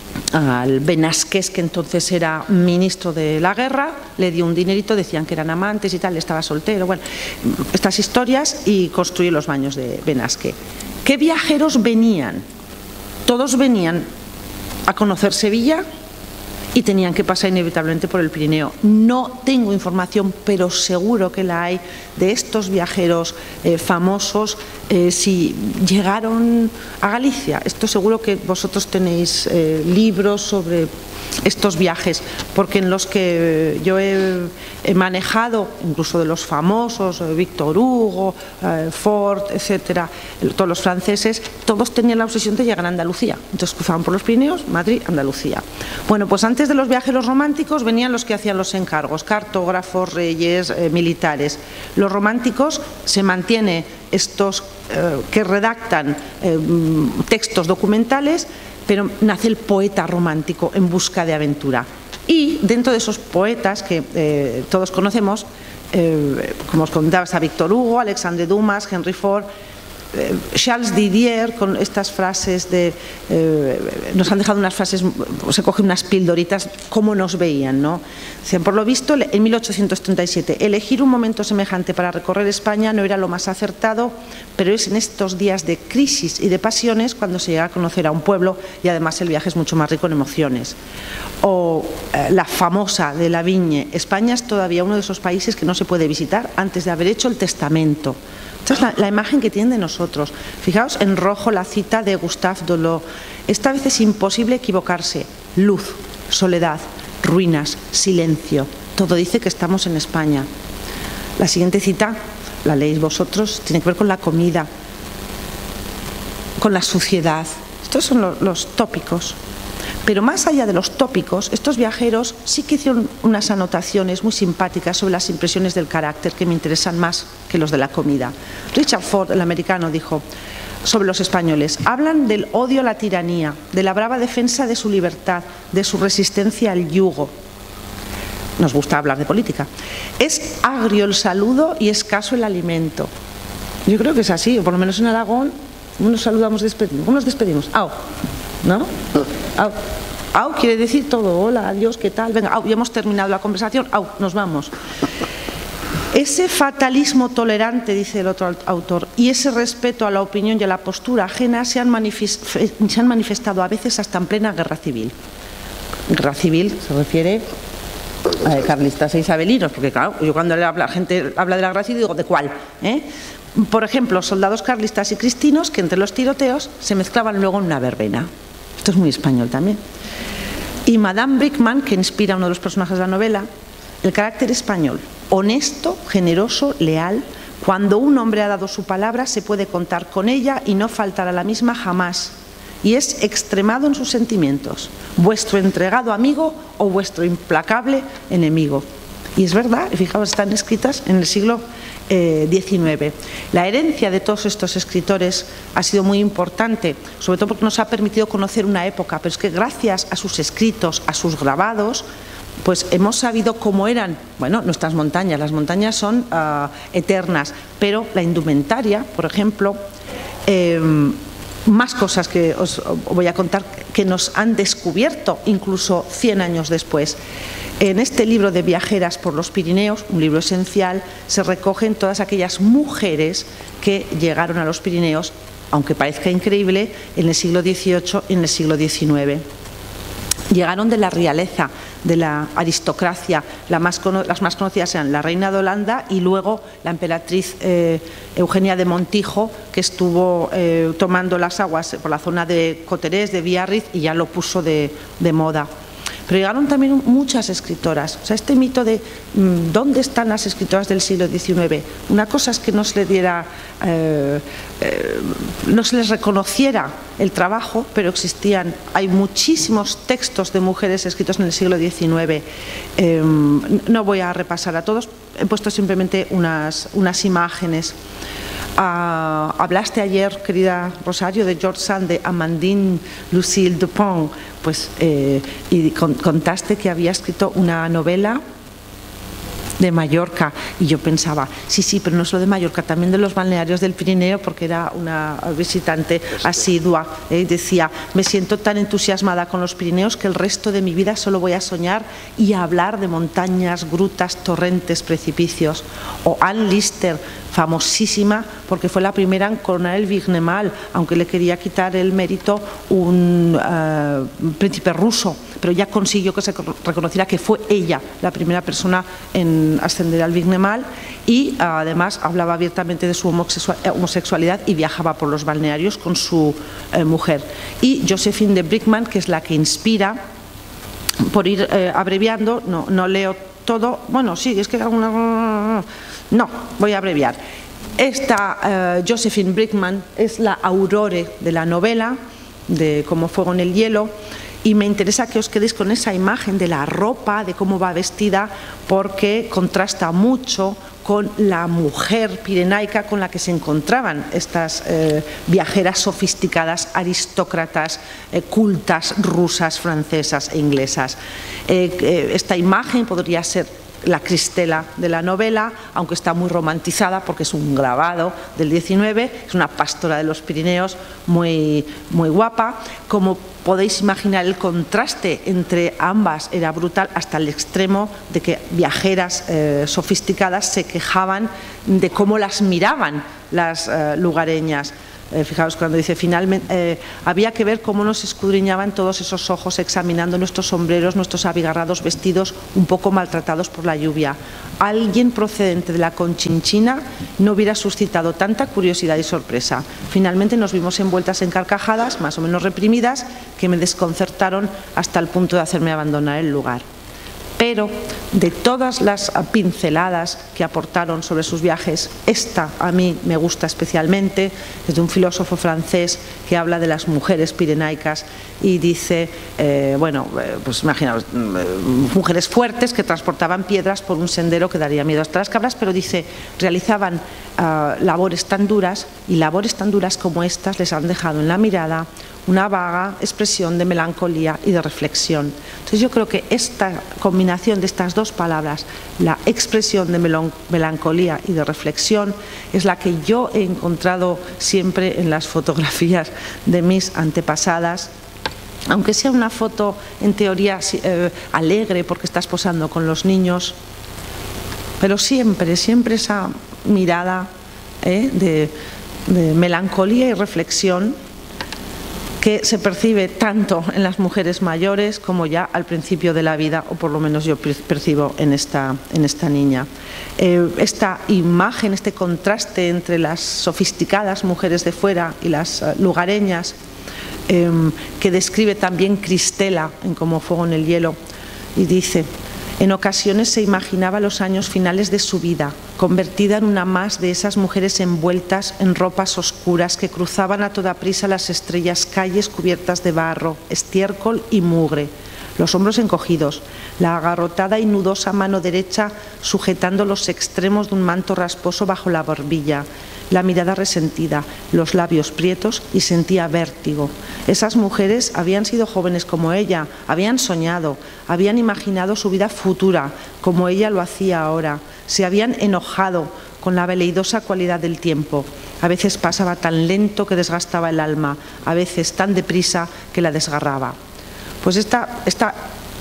al Benasqués, que entonces era ministro de la guerra, le dio un dinerito, decían que eran amantes y tal, estaba soltero, bueno, estas historias, y construyó los baños de Benasque. ¿Qué viajeros venían? Todos venían a conocer Sevilla y tenían que pasar inevitablemente por el Pirineo. No tengo información, pero seguro que la hay, de estos viajeros eh, famosos, eh, si llegaron a Galicia. Esto seguro que vosotros tenéis eh, libros sobre estos viajes, porque en los que yo he, he manejado, incluso de los famosos, eh, Víctor Hugo, eh, Ford, etcétera, todos los franceses, todos tenían la obsesión de llegar a Andalucía. Entonces cruzaban por los Pirineos, Madrid, Andalucía. Bueno, pues antes de los viajeros románticos venían los que hacían los encargos, cartógrafos, reyes, eh, militares. Los románticos se mantiene estos eh, que redactan eh, textos documentales, pero nace el poeta romántico en busca de aventura. Y dentro de esos poetas que eh, todos conocemos, eh, como os contaba, está Víctor Hugo, Alexandre Dumas, Henry Ford, eh, Charles Didier, con estas frases de... Eh, nos han dejado unas frases, se cogen unas pildoritas, cómo nos veían, ¿no? Dicen, por lo visto, en mil ochocientos treinta y siete, elegir un momento semejante para recorrer España no era lo más acertado, pero es en estos días de crisis y de pasiones cuando se llega a conocer a un pueblo, y además el viaje es mucho más rico en emociones. O eh, la famosa de Lavigne, España es todavía uno de esos países que no se puede visitar antes de haber hecho el testamento. Esta es la, la imagen que tienen de nosotros. Fijaos en rojo la cita de Gustave Dolot. Esta vez es imposible equivocarse. Luz, soledad, ruinas, silencio. Todo dice que estamos en España. La siguiente cita, la leéis vosotros, tiene que ver con la comida, con la suciedad. Estos son los, los tópicos. Pero más allá de los tópicos, estos viajeros sí que hicieron unas anotaciones muy simpáticas sobre las impresiones del carácter que me interesan más que los de la comida. Richard Ford, el americano, dijo sobre los españoles: hablan del odio a la tiranía, de la brava defensa de su libertad, de su resistencia al yugo. Nos gusta hablar de política. Es agrio el saludo y escaso el alimento. Yo creo que es así, o por lo menos en Aragón ¿Cómo nos saludamos, despedimos? ¿Cómo nos despedimos? Au, ¿no? Au. Au quiere decir todo, hola, adiós, ¿qué tal? Venga, au, ya hemos terminado la conversación, au, nos vamos. Ese fatalismo tolerante, dice el otro autor, y ese respeto a la opinión y a la postura ajena se han, se han manifestado a veces hasta en plena guerra civil. Guerra civil se refiere a carlistas e isabelinos, porque claro, yo cuando la gente habla de la guerra civil digo, ¿de cuál? ¿Eh? Por ejemplo, soldados carlistas y cristinos que entre los tiroteos se mezclaban luego en una verbena. Esto es muy español también. Y Madame Brickman, que inspira a uno de los personajes de la novela, el carácter español, honesto, generoso, leal. Cuando un hombre ha dado su palabra, se puede contar con ella y no faltar a la misma jamás. Y es extremado en sus sentimientos, vuestro entregado amigo o vuestro implacable enemigo. Y es verdad, fijaos, están escritas en el siglo diecinueve. La herencia de todos estos escritores ha sido muy importante, sobre todo porque nos ha permitido conocer una época, pero es que gracias a sus escritos, a sus grabados, pues hemos sabido cómo eran, bueno, nuestras montañas. Las montañas son uh, eternas, pero la indumentaria, por ejemplo, eh, más cosas que os voy a contar que nos han descubierto incluso cien años después. En este libro de Viajeras por los Pirineos, un libro esencial, se recogen todas aquellas mujeres que llegaron a los Pirineos, aunque parezca increíble, en el siglo dieciocho y en el siglo diecinueve. Llegaron de la realeza, de la aristocracia. La más, las más conocidas eran la reina de Holanda y luego la emperatriz eh, Eugenia de Montijo, que estuvo eh, tomando las aguas por la zona de Coterés, de Biarritz, y ya lo puso de, de moda. Pero llegaron también muchas escritoras. O sea, este mito de mmm, ¿dónde están las escritoras del siglo diecinueve? Una cosa es que no se les diera, eh, eh, no se les reconociera el trabajo, pero existían. Hay muchísimos textos de mujeres escritos en el siglo diecinueve. Eh, no voy a repasar a todos, he puesto simplemente unas, unas imágenes. Uh, hablaste ayer, querida Rosario, de George Sand, de Amandine Lucille Dupont, pues, eh, y con, contaste que había escrito una novela de Mallorca, y yo pensaba, sí, sí, pero no solo de Mallorca, también de los balnearios del Pirineo, porque era una visitante asidua, ¿eh? Decía, me siento tan entusiasmada con los Pirineos que el resto de mi vida solo voy a soñar y a hablar de montañas, grutas, torrentes, precipicios. O Anne Lister, famosísima porque fue la primera en coronar el Vignemal, aunque le quería quitar el mérito un uh, príncipe ruso, pero ya consiguió que se reconociera que fue ella la primera persona en ascender al Vignemal, y uh, además hablaba abiertamente de su homosexualidad y viajaba por los balnearios con su uh, mujer. Y Josephine de Brickman, que es la que inspira, por ir uh, abreviando, no, no leo todo, bueno, sí, es que alguna... No, voy a abreviar. Esta uh, Josephine Brickman es la Aurore de la novela, de Como fuego en el hielo, y me interesa que os quedéis con esa imagen de la ropa, de cómo va vestida, porque contrasta mucho con la mujer pirenaica con la que se encontraban estas eh, viajeras sofisticadas, aristócratas, eh, cultas, rusas, francesas e inglesas. Eh, eh, esta imagen podría ser la Cristela de la novela, aunque está muy romantizada porque es un grabado del diecinueve, es una pastora de los Pirineos muy, muy guapa. Como podéis imaginar, el contraste entre ambas era brutal, hasta el extremo de que viajeras eh, sofisticadas se quejaban de cómo las miraban las eh, lugareñas. Eh, fijaos cuando dice, finalmente eh, había que ver cómo nos escudriñaban todos esos ojos examinando nuestros sombreros, nuestros abigarrados vestidos un poco maltratados por la lluvia. Alguien procedente de la Conchinchina no hubiera suscitado tanta curiosidad y sorpresa. Finalmente nos vimos envueltas en carcajadas, más o menos reprimidas, que me desconcertaron hasta el punto de hacerme abandonar el lugar. Pero de todas las pinceladas que aportaron sobre sus viajes, esta a mí me gusta especialmente, es de un filósofo francés que habla de las mujeres pirenaicas y dice, eh, bueno, eh, pues imaginaos, eh, mujeres fuertes que transportaban piedras por un sendero que daría miedo hasta las cabras, pero dice, realizaban uh, labores tan duras, y labores tan duras como estas les han dejado en la mirada una vaga expresión de melancolía y de reflexión. Entonces yo creo que esta combinación de estas dos palabras, la expresión de melancolía y de reflexión, es la que yo he encontrado siempre en las fotografías de mis antepasadas. Aunque sea una foto en teoría eh, alegre porque estás posando con los niños, pero siempre, siempre esa mirada eh, de, de melancolía y reflexión que se percibe tanto en las mujeres mayores como ya al principio de la vida, o por lo menos yo percibo en esta, en esta niña. Eh, esta imagen, este contraste entre las sofisticadas mujeres de fuera y las uh, lugareñas, eh, que describe también Cristela en Como fuego en el hielo, y dice: en ocasiones se imaginaba los años finales de su vida, convertida en una más de esas mujeres envueltas en ropas oscuras que cruzaban a toda prisa las estrellas calles cubiertas de barro, estiércol y mugre, los hombros encogidos, la agarrotada y nudosa mano derecha sujetando los extremos de un manto rasposo bajo la barbilla, la mirada resentida, los labios prietos, y sentía vértigo. Esas mujeres habían sido jóvenes como ella, habían soñado, habían imaginado su vida futura como ella lo hacía ahora, se habían enojado con la veleidosa cualidad del tiempo. A veces pasaba tan lento que desgastaba el alma, a veces tan deprisa que la desgarraba. Pues esta, esta,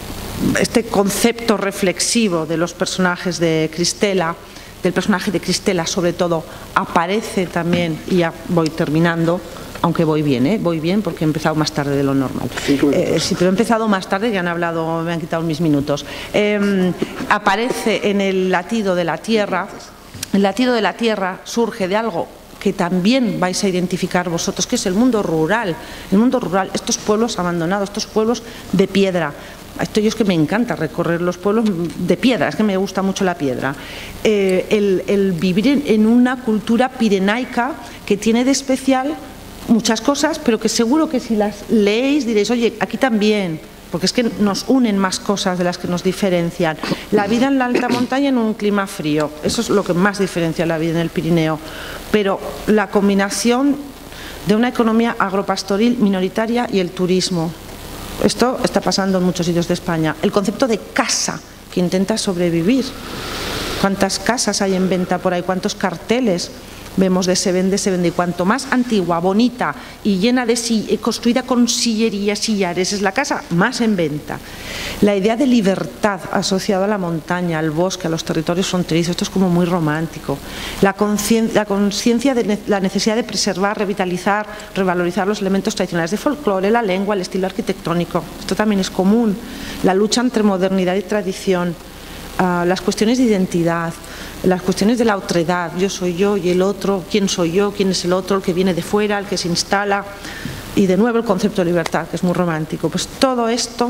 este concepto reflexivo de los personajes de Cristela, del personaje de Cristela sobre todo, aparece también, y ya voy terminando, aunque voy bien, ¿eh? voy bien porque he empezado más tarde de lo normal. Eh, sí, pero he empezado más tarde, que han hablado, me han quitado mis minutos. Eh, aparece en el latido de la tierra. El latido de la tierra surge de algo que también vais a identificar vosotros, que es el mundo rural. El mundo rural, estos pueblos abandonados, estos pueblos de piedra. Esto yo es que me encanta recorrer los pueblos de piedra, es que me gusta mucho la piedra. Eh, el, el vivir en, en una cultura pirenaica que tiene de especial muchas cosas, pero que seguro que si las leéis diréis: oye, aquí también, porque es que nos unen más cosas de las que nos diferencian. La vida en la alta montaña en un clima frío, eso es lo que más diferencia la vida en el Pirineo, pero la combinación de una economía agropastoril minoritaria y el turismo. Esto está pasando en muchos sitios de España. El concepto de casa que intenta sobrevivir. ¿Cuántas casas hay en venta por ahí? ¿Cuántos carteles vemos de se vende, se vende? Y cuanto más antigua, bonita y llena de si, construida con sillerías, sillares es la casa, más en venta. La idea de libertad asociada a la montaña, al bosque, a los territorios fronterizos, esto es como muy romántico. La conciencia de la necesidad de preservar, revitalizar, revalorizar los elementos tradicionales de folclore, la lengua, el estilo arquitectónico, esto también es común. La lucha entre modernidad y tradición. Uh, las cuestiones de identidad, las cuestiones de la otredad, yo soy yo y el otro, quién soy yo, quién es el otro, el que viene de fuera, el que se instala, y de nuevo el concepto de libertad, que es muy romántico. Pues todo esto,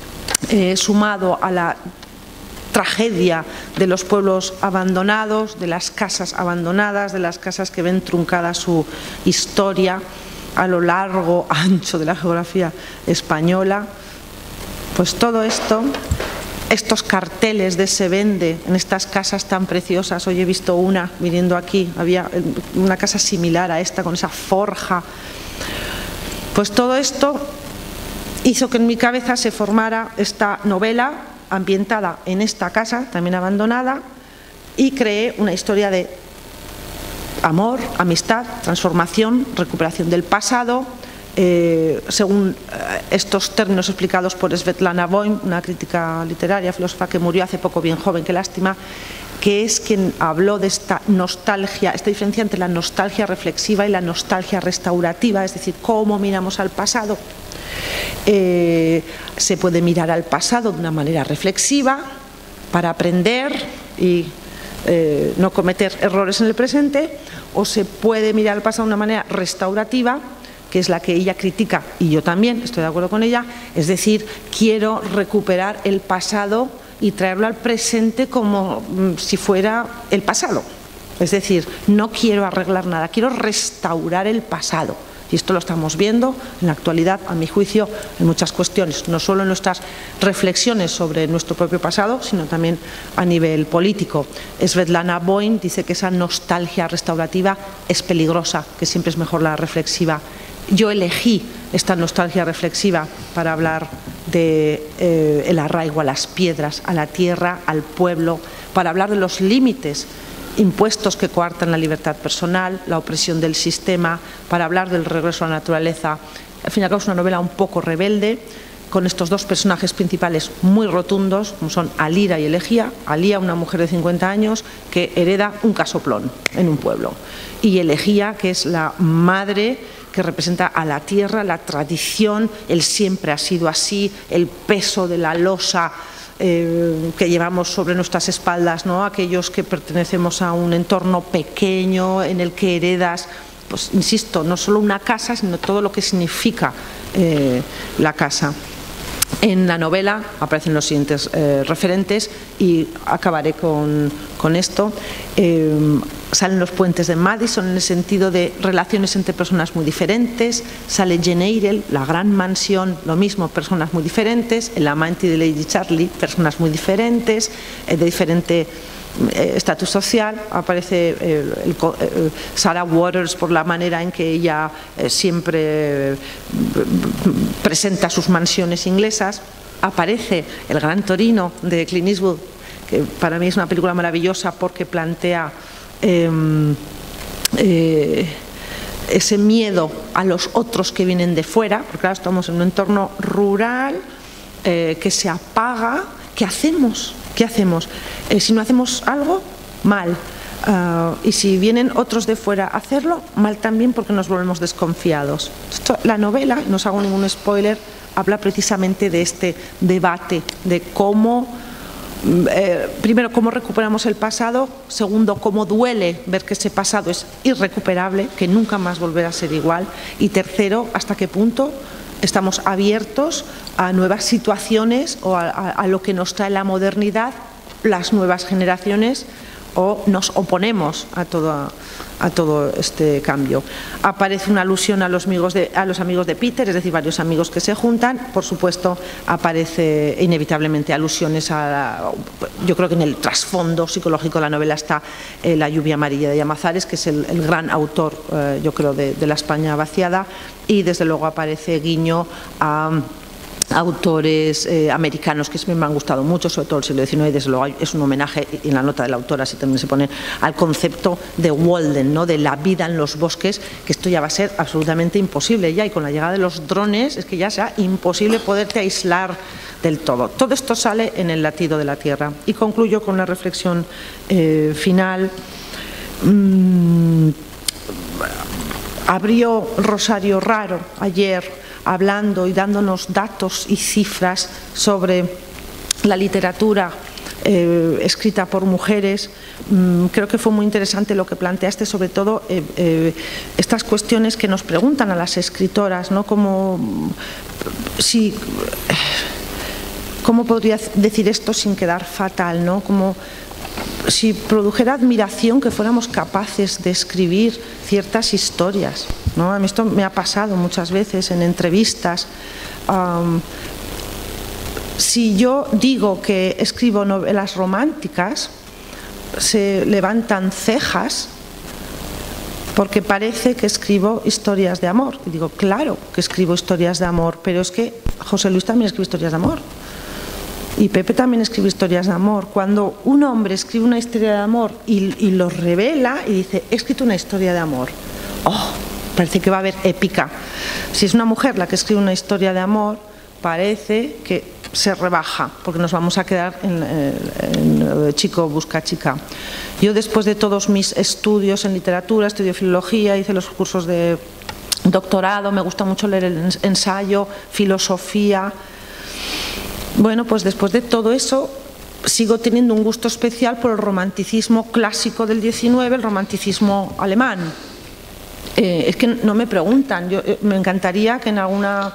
eh, sumado a la tragedia de los pueblos abandonados, de las casas abandonadas, de las casas que ven truncada su historia a lo largo, ancho de la geografía española, pues todo esto, estos carteles de se vende en estas casas tan preciosas. Hoy he visto una, viniendo aquí, había una casa similar a esta, con esa forja. Pues todo esto hizo que en mi cabeza se formara esta novela ambientada en esta casa, también abandonada, y creé una historia de amor, amistad, transformación, recuperación del pasado, Eh, según eh, estos términos explicados por Svetlana Boym, una crítica literaria, filósofa que murió hace poco, bien joven, qué lástima, que es quien habló de esta nostalgia, esta diferencia entre la nostalgia reflexiva y la nostalgia restaurativa, es decir, cómo miramos al pasado. Eh, se puede mirar al pasado de una manera reflexiva para aprender y eh, no cometer errores en el presente, o se puede mirar al pasado de una manera restaurativa, que es la que ella critica, y yo también estoy de acuerdo con ella, es decir, quiero recuperar el pasado y traerlo al presente como si fuera el pasado. Es decir, no quiero arreglar nada, quiero restaurar el pasado. Y esto lo estamos viendo en la actualidad, a mi juicio, en muchas cuestiones, no solo en nuestras reflexiones sobre nuestro propio pasado, sino también a nivel político. Svetlana Boym dice que esa nostalgia restaurativa es peligrosa, que siempre es mejor la reflexiva Yo elegí esta nostalgia reflexiva para hablar del de, eh, arraigo a las piedras, a la tierra, al pueblo, para hablar de los límites impuestos que coartan la libertad personal, la opresión del sistema, para hablar del regreso a la naturaleza. Al fin y al cabo es una novela un poco rebelde, con estos dos personajes principales muy rotundos, como son Alira y Elegía. Alía, una mujer de cincuenta años que hereda un casoplón en un pueblo, y Elegía, que es la madre que representa a la tierra, la tradición, el siempre ha sido así, el peso de la losa eh, que llevamos sobre nuestras espaldas, ¿no? Aquellos que pertenecemos a un entorno pequeño en el que heredas, pues insisto, no solo una casa, sino todo lo que significa eh, la casa. En la novela aparecen los siguientes eh, referentes y acabaré con, con esto. Eh, salen los puentes de Madison en el sentido de relaciones entre personas muy diferentes. Sale Jane Eyre, la gran mansión, lo mismo, personas muy diferentes. El amante de Lady Charlie, personas muy diferentes, eh, de diferente estatus social. Aparece el, el, el, Sarah Waters por la manera en que ella eh, siempre eh, presenta sus mansiones inglesas. Aparece El Gran Torino de Clint Eastwood, que para mí es una película maravillosa porque plantea eh, eh, ese miedo a los otros que vienen de fuera, porque claro, estamos en un entorno rural eh, que se apaga. ¿Qué hacemos? ¿Qué hacemos? Eh, si no hacemos algo, mal. Uh, y si vienen otros de fuera a hacerlo, mal también, porque nos volvemos desconfiados. Esto, la novela, no os hago ningún spoiler, habla precisamente de este debate, de cómo, eh, primero, cómo recuperamos el pasado, segundo, cómo duele ver que ese pasado es irrecuperable, que nunca más volverá a ser igual, y tercero, hasta qué punto estamos abiertos a nuevas situaciones o a, a, a lo que nos trae la modernidad, las nuevas generaciones, o nos oponemos a todo, a todo este cambio. Aparece una alusión a los, amigos de, a los amigos de Peter, es decir, varios amigos que se juntan. Por supuesto, aparece inevitablemente alusiones a la, yo creo que en el trasfondo psicológico de la novela está eh, La lluvia amarilla de Llamazares, que es el, el gran autor, eh, yo creo, de, de la España vaciada, y desde luego aparece guiño a autores eh, americanos que siempre me han gustado mucho, sobre todo el siglo diecinueve, y desde luego es un homenaje, y en la nota de la autora así también se pone, al concepto de Walden, ¿no? De la vida en los bosques, que esto ya va a ser absolutamente imposible ya, y con la llegada de los drones es que ya será imposible poderte aislar del todo. Todo esto sale en El latido de la tierra. Y concluyo con la reflexión eh, final. Mm, abrió Rosario Raro ayer hablando y dándonos datos y cifras sobre la literatura eh, escrita por mujeres. Mm, creo que fue muy interesante lo que planteaste, sobre todo eh, eh, estas cuestiones que nos preguntan a las escritoras, ¿no? Como si, ¿cómo podría decir esto sin quedar fatal, ¿no? Como si produjera admiración que fuéramos capaces de escribir ciertas historias, ¿no? A mí esto me ha pasado muchas veces en entrevistas. Um, si yo digo que escribo novelas románticas, se levantan cejas porque parece que escribo historias de amor. Y digo, claro que escribo historias de amor, pero es que José Luis también escribe historias de amor. Y Pepe también escribe historias de amor. Cuando un hombre escribe una historia de amor y, y lo revela y dice, he escrito una historia de amor, oh, parece que va a haber épica. Si es una mujer la que escribe una historia de amor, parece que se rebaja, porque nos vamos a quedar en, en, en chico busca chica. Yo, después de todos mis estudios en literatura, estudio filología, hice los cursos de doctorado, me gusta mucho leer el ensayo, filosofía. Bueno, pues después de todo eso sigo teniendo un gusto especial por el romanticismo clásico del diecinueve, el romanticismo alemán. Eh, es que no me preguntan, yo, eh, me encantaría que en alguna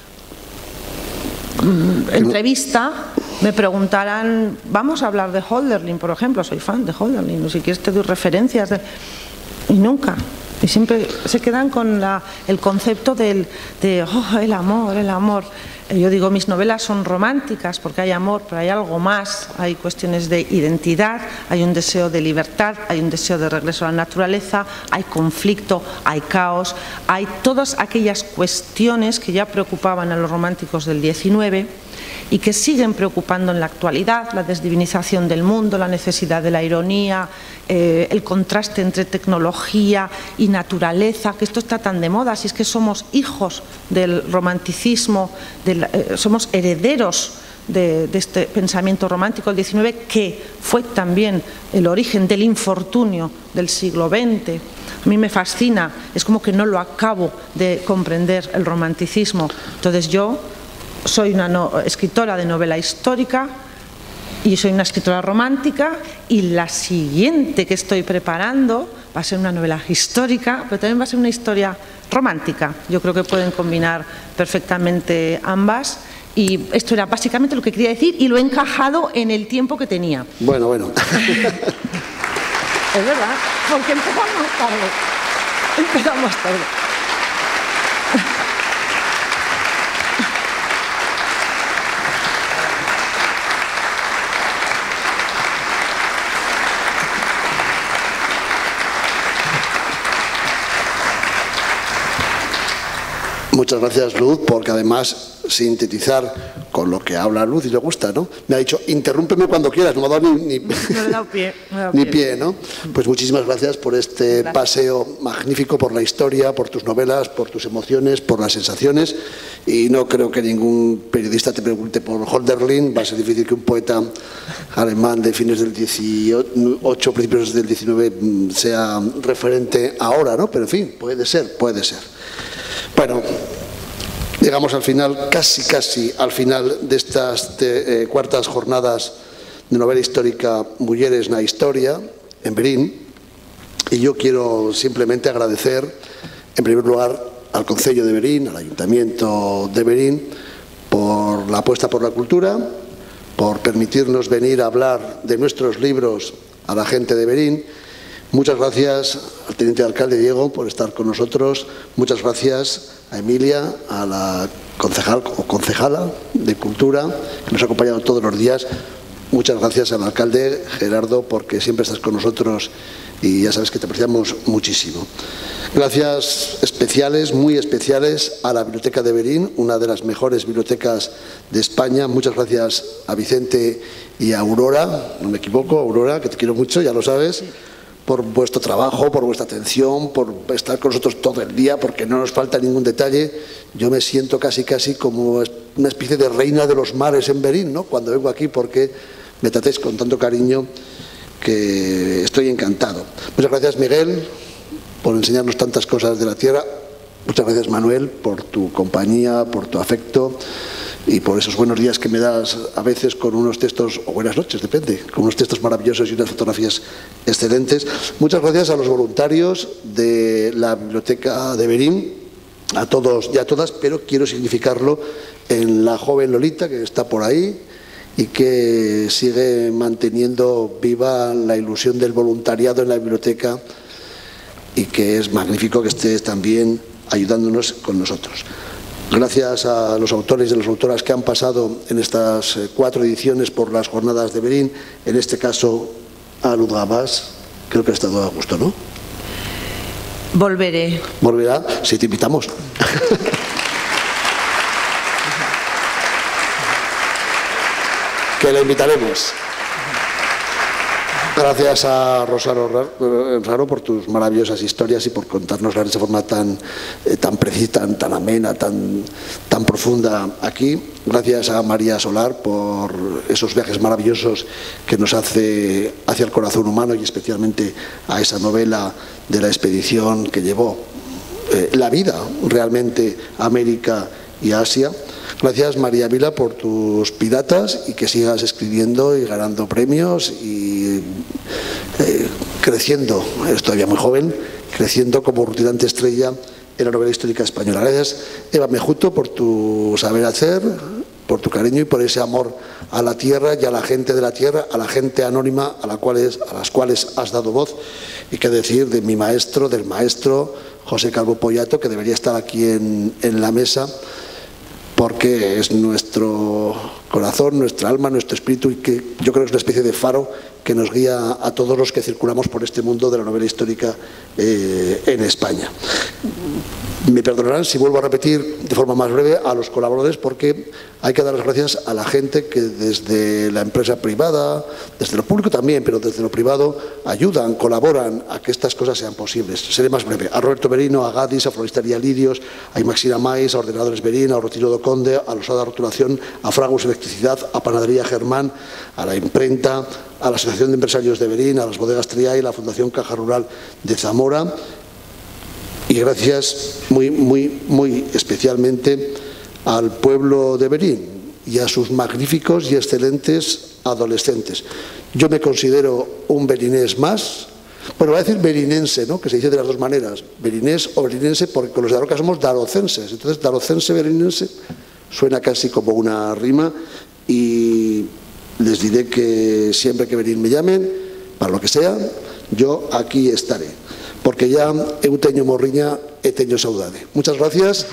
mm, entrevista me preguntaran, vamos a hablar de Hölderlin, por ejemplo, soy fan de Hölderlin, no sé si quieres te doy referencias, de... y nunca. Y siempre se quedan con la, el concepto del, de oh, el amor, el amor. Yo digo, mis novelas son románticas porque hay amor, pero hay algo más, hay cuestiones de identidad, hay un deseo de libertad, hay un deseo de regreso a la naturaleza, hay conflicto, hay caos, hay todas aquellas cuestiones que ya preocupaban a los románticos del diecinueve y que siguen preocupando en la actualidad: la desdivinización del mundo, la necesidad de la ironía, eh, el contraste entre tecnología y naturaleza, que esto está tan de moda, si es que somos hijos del romanticismo, del, eh, somos herederos de, de este pensamiento romántico del diecinueve, que fue también el origen del infortunio del siglo veinte. A mí me fascina, es como que no lo acabo de comprender el romanticismo. Entonces yo soy una no, escritora de novela histórica y soy una escritora romántica, y la siguiente que estoy preparando va a ser una novela histórica, pero también va a ser una historia romántica. Yo creo que pueden combinar perfectamente ambas, y esto era básicamente lo que quería decir y lo he encajado en el tiempo que tenía. Bueno, bueno. Es verdad, porque empezamos tarde. Empezamos tarde. Muchas gracias, Luz, porque además sintetizar con lo que habla Luz y le gusta, ¿no? Me ha dicho, interrúmpeme cuando quieras, no me ha dado ni, ni, no le he dado pie, no he dado ni pie. pie, ¿no? Pues muchísimas gracias por este Gracias. paseo magnífico por la historia, por tus novelas, por tus emociones, por las sensaciones, y no creo que ningún periodista te pregunte por Hölderlin. Va a ser difícil que un poeta alemán de fines del dieciocho, principios del diecinueve sea referente ahora, ¿no? Pero en fin, puede ser, puede ser. Bueno, llegamos al final, casi casi al final de estas de, eh, cuartas jornadas de novela histórica Mujeres na Historia en Verín, y yo quiero simplemente agradecer en primer lugar al Concello de Verín, al Ayuntamiento de Verín, por la apuesta por la cultura, por permitirnos venir a hablar de nuestros libros a la gente de Verín. Muchas gracias al teniente alcalde Diego por estar con nosotros. Muchas gracias a Emilia, a la concejal o concejala de Cultura, que nos ha acompañado todos los días. Muchas gracias al alcalde Gerardo, porque siempre estás con nosotros y ya sabes que te apreciamos muchísimo. Gracias especiales, muy especiales, a la Biblioteca de Verín, una de las mejores bibliotecas de España. Muchas gracias a Vicente y a Aurora, no me equivoco, Aurora, que te quiero mucho, ya lo sabes, por vuestro trabajo, por vuestra atención, por estar con nosotros todo el día, porque no nos falta ningún detalle. Yo me siento casi casi como una especie de reina de los mares en Verín, ¿no?, cuando vengo aquí, porque me tratéis con tanto cariño que estoy encantado. Muchas gracias, Miguel, por enseñarnos tantas cosas de la tierra. Muchas gracias, Manuel, por tu compañía, por tu afecto y por esos buenos días que me das a veces con unos textos, o buenas noches, depende, con unos textos maravillosos y unas fotografías excelentes. Muchas gracias a los voluntarios de la Biblioteca de Verín, a todos y a todas, pero quiero significarlo en la joven Lolita, que está por ahí y que sigue manteniendo viva la ilusión del voluntariado en la biblioteca, y que es magnífico que estés también ayudándonos con nosotros. Gracias a los autores y las autoras que han pasado en estas cuatro ediciones por las jornadas de Verín, en este caso a Luz Gabás, creo que ha estado a gusto, ¿no? Volveré. ¿Volverá? Sí, te invitamos. Que la invitaremos. Gracias a Rosario Raro por tus maravillosas historias y por contárnoslas de esa forma tan, eh, tan precisa, tan, tan amena, tan, tan profunda aquí. Gracias a María Solar por esos viajes maravillosos que nos hace hacia el corazón humano, y especialmente a esa novela de la expedición que llevó eh, la vida realmente a América y a Asia. Gracias, María Vila, por tus piratas, y que sigas escribiendo y ganando premios y eh, creciendo, eres todavía muy joven, creciendo como rutilante estrella en la novela histórica española. Gracias, Eva Mejuto, por tu saber hacer, por tu cariño y por ese amor a la tierra y a la gente de la tierra, a la gente anónima a, la cuales, a las cuales has dado voz. Y qué decir de mi maestro, del maestro José Calvo Pollato, que debería estar aquí en, en la mesa, porque es nuestro corazón, nuestra alma, nuestro espíritu, y que yo creo que es una especie de faro que nos guía a todos los que circulamos por este mundo de la novela histórica eh, en España. Me perdonarán si vuelvo a repetir de forma más breve a los colaboradores, porque hay que dar las gracias a la gente que desde la empresa privada, desde lo público también, pero desde lo privado, ayudan, colaboran a que estas cosas sean posibles. Seré más breve. A Roberto Berino, a Gadis, a Floristería Lirios, a Imaxina Mais, a Ordenadores Berín, a Rotiro do Conde, a Losada Rotulación, a Fragus Electricidad, a Panadería Germán, a la imprenta, a la Asociación de Empresarios de Berín, a las Bodegas Triay, a la Fundación Caja Rural de Zamora. Y gracias muy, muy, muy especialmente al pueblo de Berín y a sus magníficos y excelentes adolescentes. Yo me considero un berinés más, bueno, voy a decir berinense, ¿no?, que se dice de las dos maneras, berinés o berinense, porque con los de Daroca somos darocenses, entonces darocense, berinense, suena casi como una rima, y les diré que siempre que Berín me llamen, para lo que sea, yo aquí estaré, porque ya eu teño morriña e teño saudade. Muchas gracias.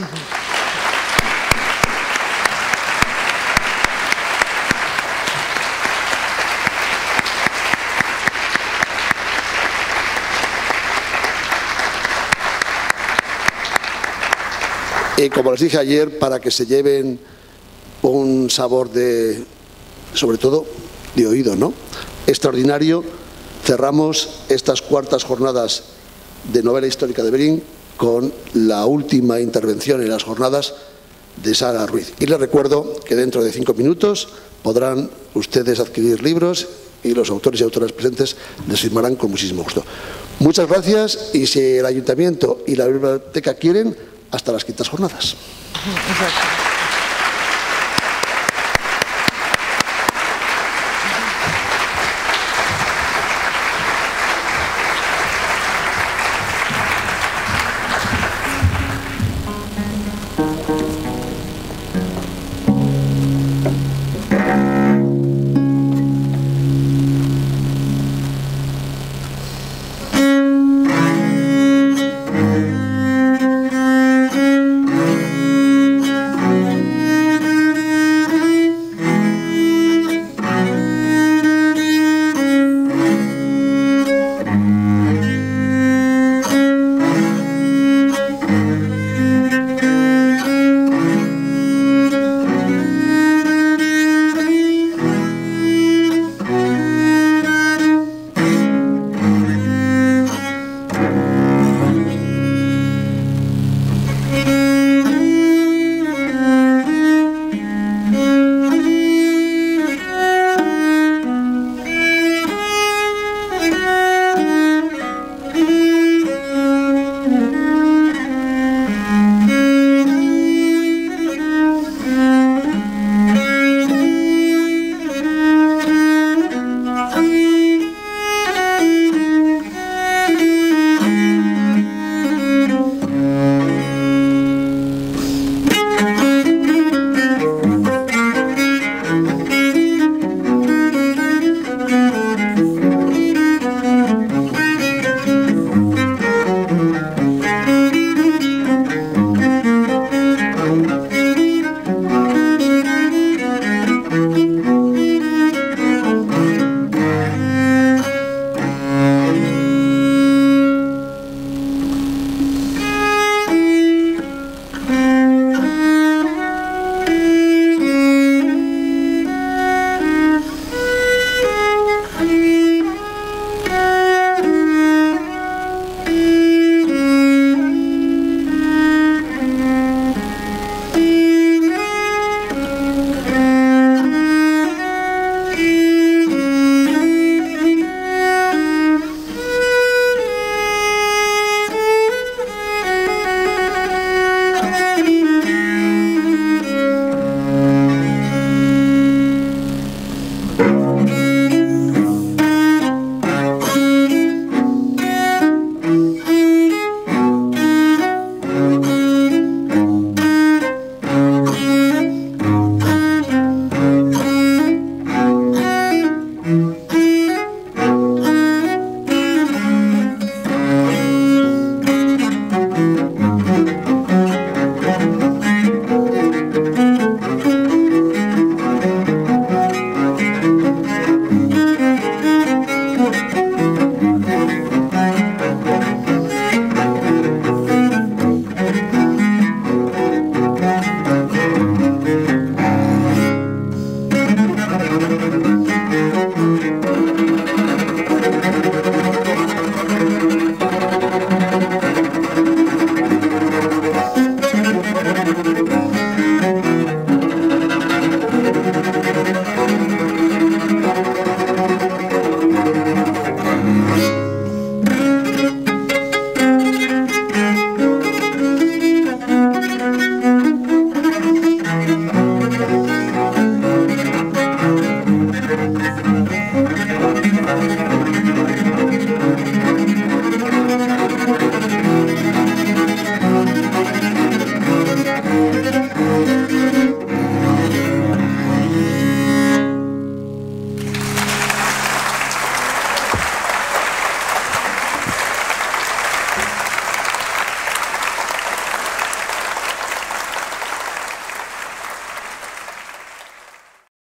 Y como les dije ayer, para que se lleven un sabor de, sobre todo, de oído, ¿no?, extraordinario, cerramos estas cuartas jornadas de novela histórica de Berín con la última intervención en las jornadas de Sara Ruiz. Y les recuerdo que dentro de cinco minutos podrán ustedes adquirir libros y los autores y autoras presentes les firmarán con muchísimo gusto. Muchas gracias, y si el Ayuntamiento y la Biblioteca quieren, hasta las quintas jornadas. Exacto.